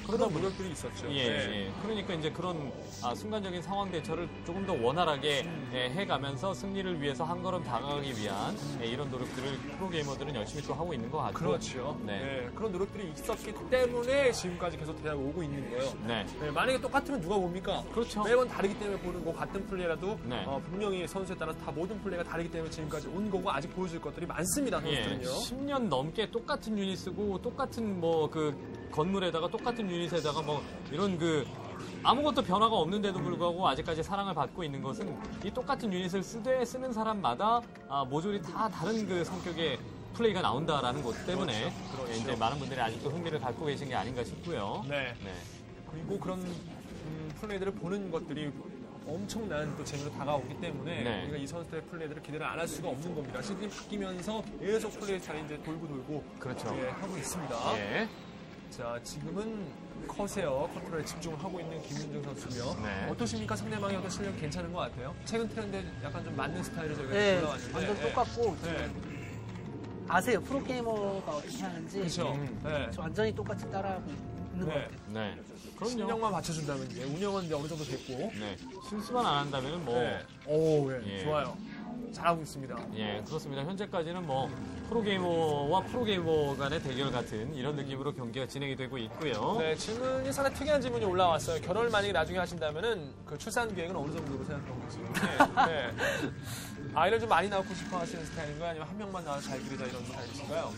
그런 노력들이 있었죠. 예, 네. 예. 그러니까 이제 그런 순간적인 상황 대처를 조금 더 원활하게 해가면서 승리를 위해서 한 걸음 다가가기 위한 이런 노력들을 프로게이머들은 열심히 또 하고 있는 것 같고. 그렇죠. 네. 네, 그런 노력들이 있었기 때문에 지금까지 계속 대학 오고 있는 거예요. 네. 네, 만약에 똑같으면 누가 봅니까? 그렇죠. 매번 다르기 때문에 보는 거 같은 플레이라도 네. 분명히 선수에 따라서 다 모든 플레이가 다르기 때문에 지금까지 온 거고 아직 보여줄 것들이 많습니다. 예, 선수들은요. 10년 넘게 똑같은 유닛 쓰고 똑같은 뭐 그 건물에다가 똑같은 유닛에다가 뭐 이런 그 아무것도 변화가 없는데도 불구하고 아직까지 사랑을 받고 있는 것은 이 똑같은 유닛을 쓰는 사람마다 모조리 다 다른 그 성격의 플레이가 나온다라는 것 때문에 그렇죠. 예, 이제 많은 분들이 아직도 흥미를 갖고 계신 게 아닌가 싶고요. 네. 네. 그리고 그런 플레이들을 보는 것들이 엄청난 또 재미로 다가오기 때문에 네. 우리가 이 선수들의 플레이들을 기대를 안 할 수가 없는 겁니다. 시즌이 바뀌면서 계속 플레이 스타일이 이제 돌고 그렇죠. 예, 하고 있습니다. 예. 자, 지금은 컷에요. 컨트롤에 집중을 하고 있는 김윤중 선수고요. 네. 어떠십니까? 상대방의 어떤 실력 괜찮은 것 같아요? 최근 트렌드에 약간 좀 맞는 스타일을 저희가 네, 올라왔는데 완전 예. 똑같고 네. 아세요? 프로게이머가 어떻게 하는지 그렇죠. 네. 저 완전히 똑같이 따라하고 있는 것 네. 같아요. 네. 그럼요. 신경만 맞춰준다면 이제 운영은 이제 어느 정도 됐고. 네. 실수만 안 한다면은 뭐 네. 오, 예. 예. 좋아요. 잘하고 있습니다. 예, 그렇습니다. 현재까지는 뭐 프로게이머와 프로게이머 간의 대결 같은 이런 느낌으로 경기가 진행이 되고 있고요. 네, 질문이 상당히 특이한 질문이 올라왔어요. 결혼을 만약에 나중에 하신다면은 그 출산 계획은 어느 정도로 생각하고 계시는지. 네. 아이를 좀 많이 낳고 싶어 하시는 스타일인가요? 아니면 한 명만 낳아서 잘 기르자 이런 스타일이신가요?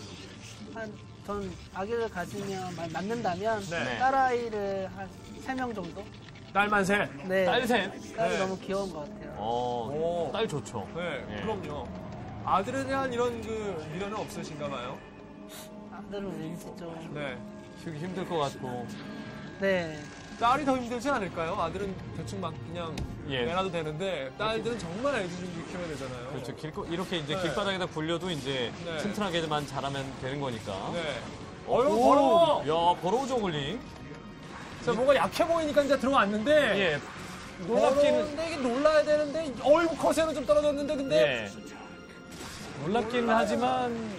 전 아기를 가지면 낳는다면 네. 딸아이를 한 3명 정도? 딸만 셋. 네. 딸 셋. 딸이 네. 너무 귀여운 것 같아요. 오. 딸 좋죠. 네, 예. 그럼요. 아들에 대한 이런 그 미련은 없으신가 봐요. 아들은 왠지 좀. 네. 키우기 힘들 것 같고. 네. 딸이 더 힘들지 않을까요? 아들은 대충 막 그냥 예. 내놔도 되는데 딸들은 정말 애지중지 키워야 되잖아요. 그렇죠. 이렇게 이제 네. 길바닥에다 굴려도 이제 네. 튼튼하게만 자라면 되는 거니까. 네. 어휴, 버러워! 야, 버러워 저글링. 자, 뭔가 약해 보이니까 이제 들어왔는데. 예. 놀랍기는. 놀랍기는 이게 놀라야 되는데, 어이구, 커세는 좀 떨어졌는데, 근데. 예. 놀랍기는 하지만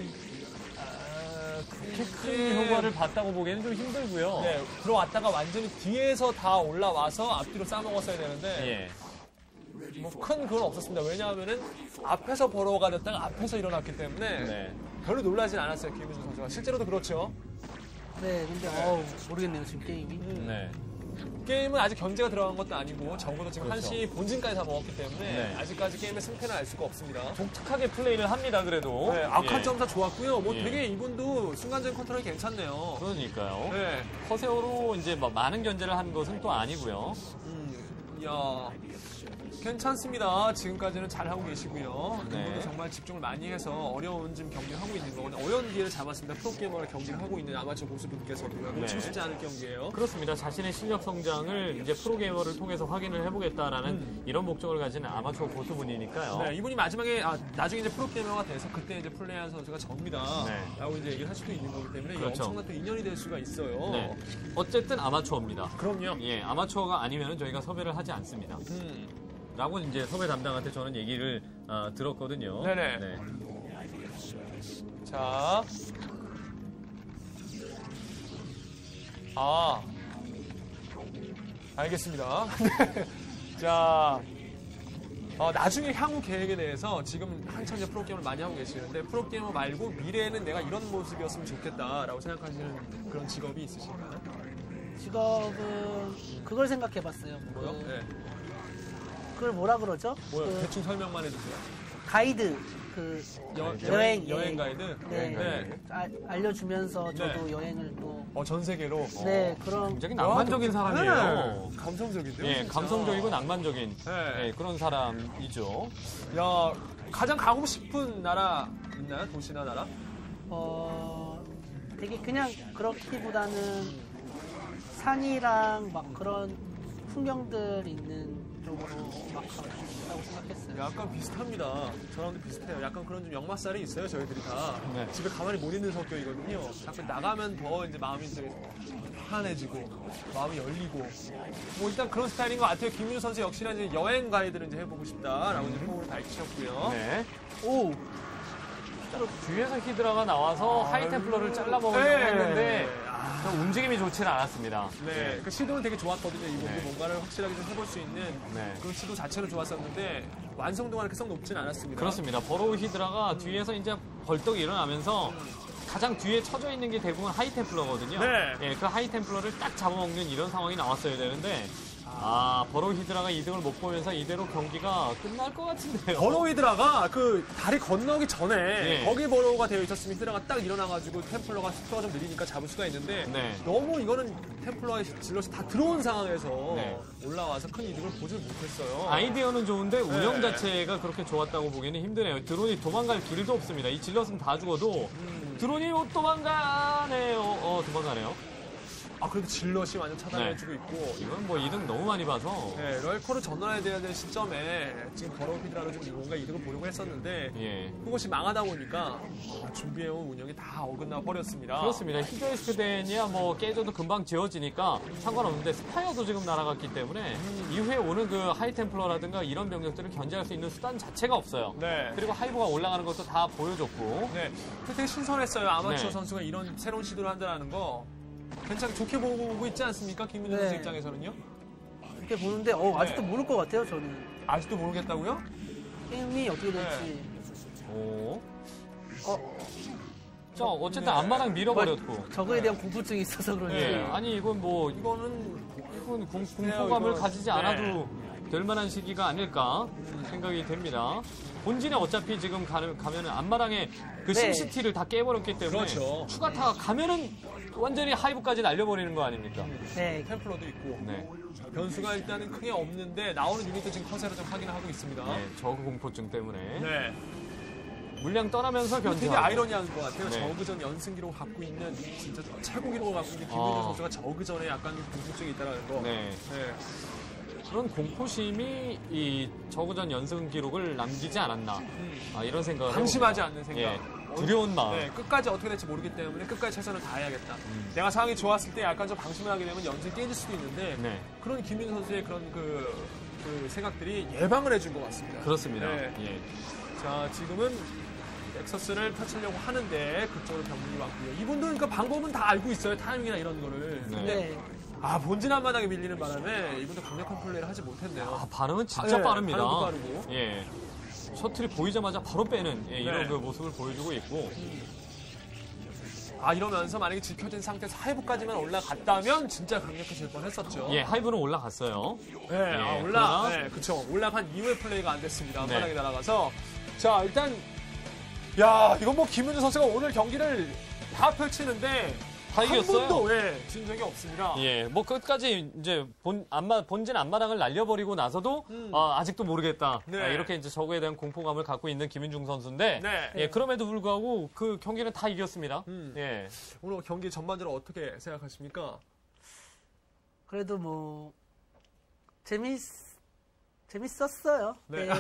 그렇게 큰 효과를 봤다고 보기에는 좀 힘들고요. 네, 들어왔다가 완전히 뒤에서 다 올라와서 앞뒤로 싸먹었어야 되는데. 예. 뭐 큰 그건 없었습니다. 왜냐하면은 앞에서 버러워가 됐다가 앞에서 일어났기 때문에. 네. 별로 놀라진 않았어요, 김민준 선수가. 실제로도 그렇죠. 네, 근데 모르겠네요, 지금 게임이. 네. 게임은 아직 견제가 들어간 것도 아니고 적어도 지금 그렇죠. 한시 본진까지 다 먹었기 때문에 네. 아직까지 게임의 승패는 알 수가 없습니다. 독특하게 플레이를 합니다, 그래도. 네, 악한 예. 점사 좋았고요. 뭐 예. 되게 이분도 순간적인 컨트롤이 괜찮네요. 그러니까요. 네. 커세어로 이제 뭐 많은 견제를 한 것은 또 아니고요. 이야, 괜찮습니다. 지금까지는 잘하고 계시고요. 네. 이분도 정말 집중을 많이 해서 어려운 지금 경기를 하고 있는 거거든요. 어려운 기회를 잡았습니다. 프로게이머를 경기를 하고 있는 아마추어 고수분께서도요. 놓치고 싶지 않을 경기예요. 그렇습니다. 자신의 실력 성장을 이제 프로게이머를 통해서 확인을 해보겠다라는 이런 목적을 가진 아마추어 고수분이니까요. 네, 이분이 마지막에 나중에 이제 프로게이머가 돼서 그때 이제 플레이한 선수가 접니다. 네. 라고 이제 얘기를 할 수도 있는 거기 때문에 이게 그렇죠. 엄청난 또 인연이 될 수가 있어요. 네. 어쨌든 아마추어입니다. 그럼요. 예, 아마추어가 아니면 저희가 섭외를 하지 않습니다. 라고 이제 섭외 담당한테 저는 얘기를 들었거든요. 네네. 네. 자. 알겠습니다. 자. 나중에 향후 계획에 대해서 지금 한참 이제 프로게이머를 많이 하고 계시는데 프로게이머 말고 미래에는 내가 이런 모습이었으면 좋겠다라고 생각하시는 그런 직업이 있으신가요? 직업은 그걸 생각해봤어요. 뭐요? 네. 그걸 뭐라 그러죠? 뭐요? 그 대충 설명만 해주세요. 가이드, 그 여행 가이드? 네. 네. 알려주면서 저도 네. 여행을 또 전 세계로. 네, 그런 굉장히 낭만적인 사람이에요. 네. 감성적인데요? 예, 진짜. 감성적이고 낭만적인 네. 예, 그런 사람이죠. 야, 가장 가고 싶은 나라 있나요? 도시나 나라? 되게 그냥 그렇기보다는 산이랑 막 그런 풍경들 있는 쪽으로 막 가고 싶다고 생각했어요. 약간 비슷합니다. 저랑도 비슷해요. 약간 그런 좀 역마살이 있어요, 저희들이 다. 네. 집에 가만히 못 있는 성격이거든요. 자꾸 나가면 더 이제 마음이 이제 편해지고, 마음이 열리고. 뭐 일단 그런 스타일인 것 같아요. 김민우 선수 역시나 이제 여행 가이드를 이제 해보고 싶다라고 이제 포부를 밝히셨고요. 네. 오! 뒤에서 히드라가 나와서 하이템플러를 잘라먹으려고 네. 했는데 움직임이 좋지는 않았습니다. 네, 그 시도는 되게 좋았거든요. 이 부분이 뭔가를 확실하게 좀 해볼 수 있는 네. 그 시도 자체는 좋았었는데 완성도가 그렇게 썩 높진 않았습니다. 그렇습니다. 버로우 히드라가 뒤에서 이제 벌떡 일어나면서 가장 뒤에 쳐져 있는 게 대부분 하이템플러거든요. 네. 예, 그 하이템플러를 딱 잡아먹는 이런 상황이 나왔어야 되는데 버로우 히드라가 이득을 못 보면서 이대로 경기가 끝날 것 같은데요. 버로우 히드라가 그 다리 건너기 전에 네. 거기 버로우가 되어 있었으면 히드라가 딱 일어나가지고 템플러가 속도가 좀 느리니까 잡을 수가 있는데 네. 너무 이거는 템플러의 질럿이 다 들어온 상황에서 네. 올라와서 큰 이득을 보질 못했어요. 아이디어는 좋은데 운영 네. 자체가 그렇게 좋았다고 보기는 힘드네요. 드론이 도망갈 길도 없습니다. 이 질럿은 다 죽어도 드론이 도망가네요. 도망가네요. 아, 그래도 질럿이 완전 차단해주고 있고 이건 뭐 이득 너무 많이 봐서 네, 럴커를 전환해야 되는 시점에 지금 버로우 히드라로 좀 뭔가 이득을 보려고 했었는데 예. 그것이 망하다 보니까 준비해온 운영이 다 어긋나 버렸습니다. 그렇습니다. 히드레스크덴이야 뭐 깨져도 금방 지워지니까 상관없는데 스파이어도 지금 날아갔기 때문에 이후에 오는 그 하이템플러라든가 이런 병력들을 견제할 수 있는 수단 자체가 없어요. 네. 그리고 하이브가 올라가는 것도 다 보여줬고 네, 되게 신선했어요. 아마추어 네. 선수가 이런 새로운 시도를 한다는 거 괜찮게 좋게 보고 있지 않습니까? 김민현 네. 선수 입장에서는요? 이렇게 보는데 아직도 네. 모를 것 같아요, 저는. 아직도 모르겠다고요? 게임이 어떻게 될지. 오. 어, 자, 어쨌든 앞마당 밀어버렸고. 저거에 대한 공포증이 있어서 그런지. 예. 아니 이건 뭐 이거는 공포감을 이거. 가지지 네. 않아도 될 만한 시기가 아닐까 생각이 됩니다. 본진에 어차피 지금 가면은 앞마당에 그 네. 심시티를 다 깨버렸기 때문에 그렇죠. 추가타가 가면은 완전히 하이브까지 날려버리는 거 아닙니까? 네. 템플러도 있고 네. 변수가 일단은 크게 없는데 나오는 유닛도 지금 커세로 좀 확인하고 있습니다. 네, 저그 공포증 때문에 네. 물량 떠나면서 되게 견제하고. 아이러니한 것 같아요. 네. 저그전 연승 기록을 갖고 있는 진짜 최고 기록을 갖고 있는 김민재 아. 선수가 저그전에 약간 공포증이 있다는 거. 네. 네. 그런 공포심이 이 저그전 연승 기록을 남기지 않았나 이런 생각을 방심하지 해봅니다. 않는 생각. 예, 두려운 마음. 네, 끝까지 어떻게 될지 모르기 때문에 끝까지 최선을 다해야겠다. 내가 상황이 좋았을 때 약간 좀 방심을 하게 되면 연승이 깨질 수도 있는데 네. 그런 김민우 선수의 그런 그 생각들이 예방을 해준 것 같습니다. 그렇습니다. 네. 예. 자, 지금은 넥서스를 펼치려고 하는데 그쪽으로 병력이 왔고요. 이분들은 그러니까 방법은 다 알고 있어요. 타이밍이나 이런 거를. 네. 근데 네. 본진 한마당에 밀리는 바람에 이분들 강력한 플레이를 하지 못했네요. 반응은 진짜 네, 빠릅니다. 반응도 빠르고. 예. 셔틀이 보이자마자 바로 빼는 이런 네. 그 모습을 보여주고 있고. 이러면서 만약에 지켜진 상태에서 하이브까지만 올라갔다면 진짜 강력해질 뻔했었죠. 예, 하이브는 올라갔어요. 네, 그러나- 네, 그쵸. 올라간 이후의 플레이가 안 됐습니다. 네. 바닥에 날아가서. 자, 일단, 야, 이건 뭐 김윤주 선수가 오늘 경기를 다 펼치는데, 다 한 이겼어요. 번도, 진 적이 없습니다. 예, 뭐 끝까지 이제 본진 앞마당을 날려버리고 나서도 아직도 모르겠다. 네. 이렇게 이제 저거에 대한 공포감을 갖고 있는 김윤중 선수인데, 네. 예, 그럼에도 불구하고 그 경기는 다 이겼습니다. 예, 오늘 경기 전반적으로 어떻게 생각하십니까? 그래도 뭐 재밌었어요. 네. 네.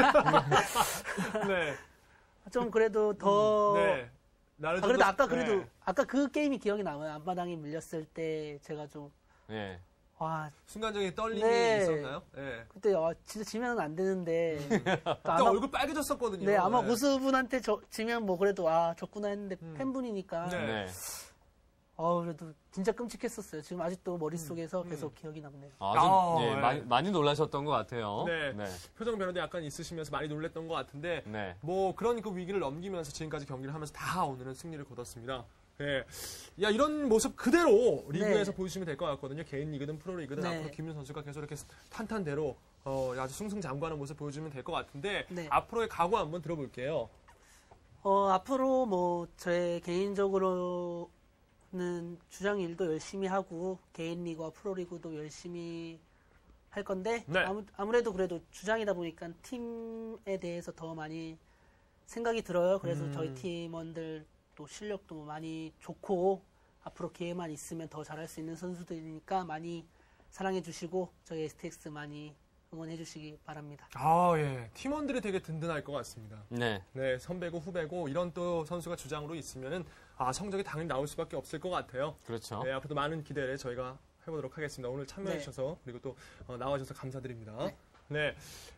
네. 좀 그래도 더 네. 나를 좀 그래도 더- 아까 그래도 네. 아까 그 게임이 기억이 남아요. 앞마당에 밀렸을 때 제가 좀 예. 순간적인 떨림이 네. 있었나요? 네. 그때 진짜 지면은 안 되는데 또 그때 아마 얼굴 빨개졌었거든요. 네 아마 네. 고수분한테 지면 뭐 그래도 졌구나 했는데 팬분이니까 네. 네. 그래도 진짜 끔찍했었어요. 지금 아직도 머릿속에서 계속 기억이 남네요. 예, 네. 많이 놀라셨던 것 같아요. 네. 네. 표정 변화도 약간 있으시면서 많이 놀랬던 것 같은데 네. 뭐 그런 그 위기를 넘기면서 지금까지 경기를 하면서 다 오늘은 승리를 거뒀습니다. 예. 야, 이런 모습 그대로 리그에서 네. 보여주시면 될 것 같거든요. 개인 리그든 프로 리그든 네. 앞으로 김윤 선수가 계속 이렇게 탄탄대로 아주 승승장구하는 모습 보여주면 될 것 같은데 네. 앞으로의 각오 한번 들어볼게요. 앞으로 뭐 제 개인적으로는 주장 일도 열심히 하고 개인 리그와 프로 리그도 열심히 할 건데 네. 아무래도 그래도 주장이다 보니까 팀에 대해서 더 많이 생각이 들어요. 그래서 저희 팀원들 또 실력도 많이 좋고 앞으로 기회만 있으면 더 잘할 수 있는 선수들이니까 많이 사랑해 주시고 저희 STX 많이 응원해 주시기 바랍니다. 예. 팀원들이 되게 든든할 것 같습니다. 네. 네, 선배고 후배고 이런 또 선수가 주장으로 있으면은 성적이 당연히 나올 수밖에 없을 것 같아요. 그렇죠. 네, 앞으로도 많은 기대를 저희가 해보도록 하겠습니다. 오늘 참여해 주셔서 그리고 또 나와주셔서 감사드립니다. 네.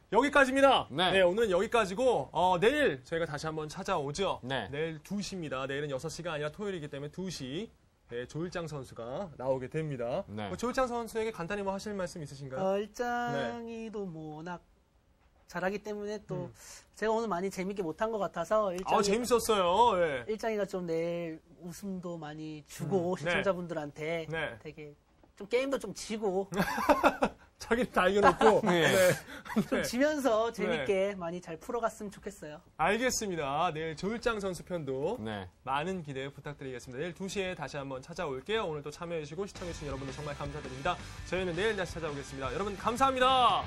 여기까지입니다. 네. 네, 오늘은 여기까지고 내일 저희가 다시 한번 찾아오죠. 네. 내일 2시입니다. 내일은 6시가 아니라 토요일이기 때문에 2시 네, 조일장 선수가 나오게 됩니다. 네. 조일장 선수에게 간단히 뭐 하실 말씀 있으신가요? 일장이도 뭐 워낙 잘하기 때문에 또 제가 오늘 많이 재밌게 못한 것 같아서 재밌었어요. 네. 일장이가 좀 내일 웃음도 많이 주고 시청자분들한테 네. 되게 좀 게임도 좀 지고 자기를 다 이겨놓고 네. 좀 지면서 재밌게 많이 잘 풀어갔으면 좋겠어요. 알겠습니다. 내일 조일장 선수 편도 네. 많은 기대 부탁드리겠습니다. 내일 2시에 다시 한번 찾아올게요. 오늘 또 참여해주시고 시청해주신 여러분들 정말 감사드립니다. 저희는 내일 다시 찾아오겠습니다. 여러분 감사합니다.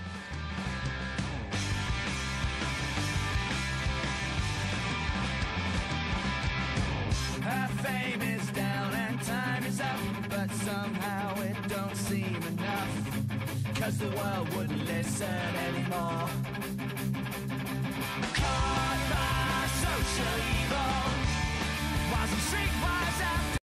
Our fame is down and time is up, but somehow it don't seem enough. 'Cause the world wouldn't listen anymore.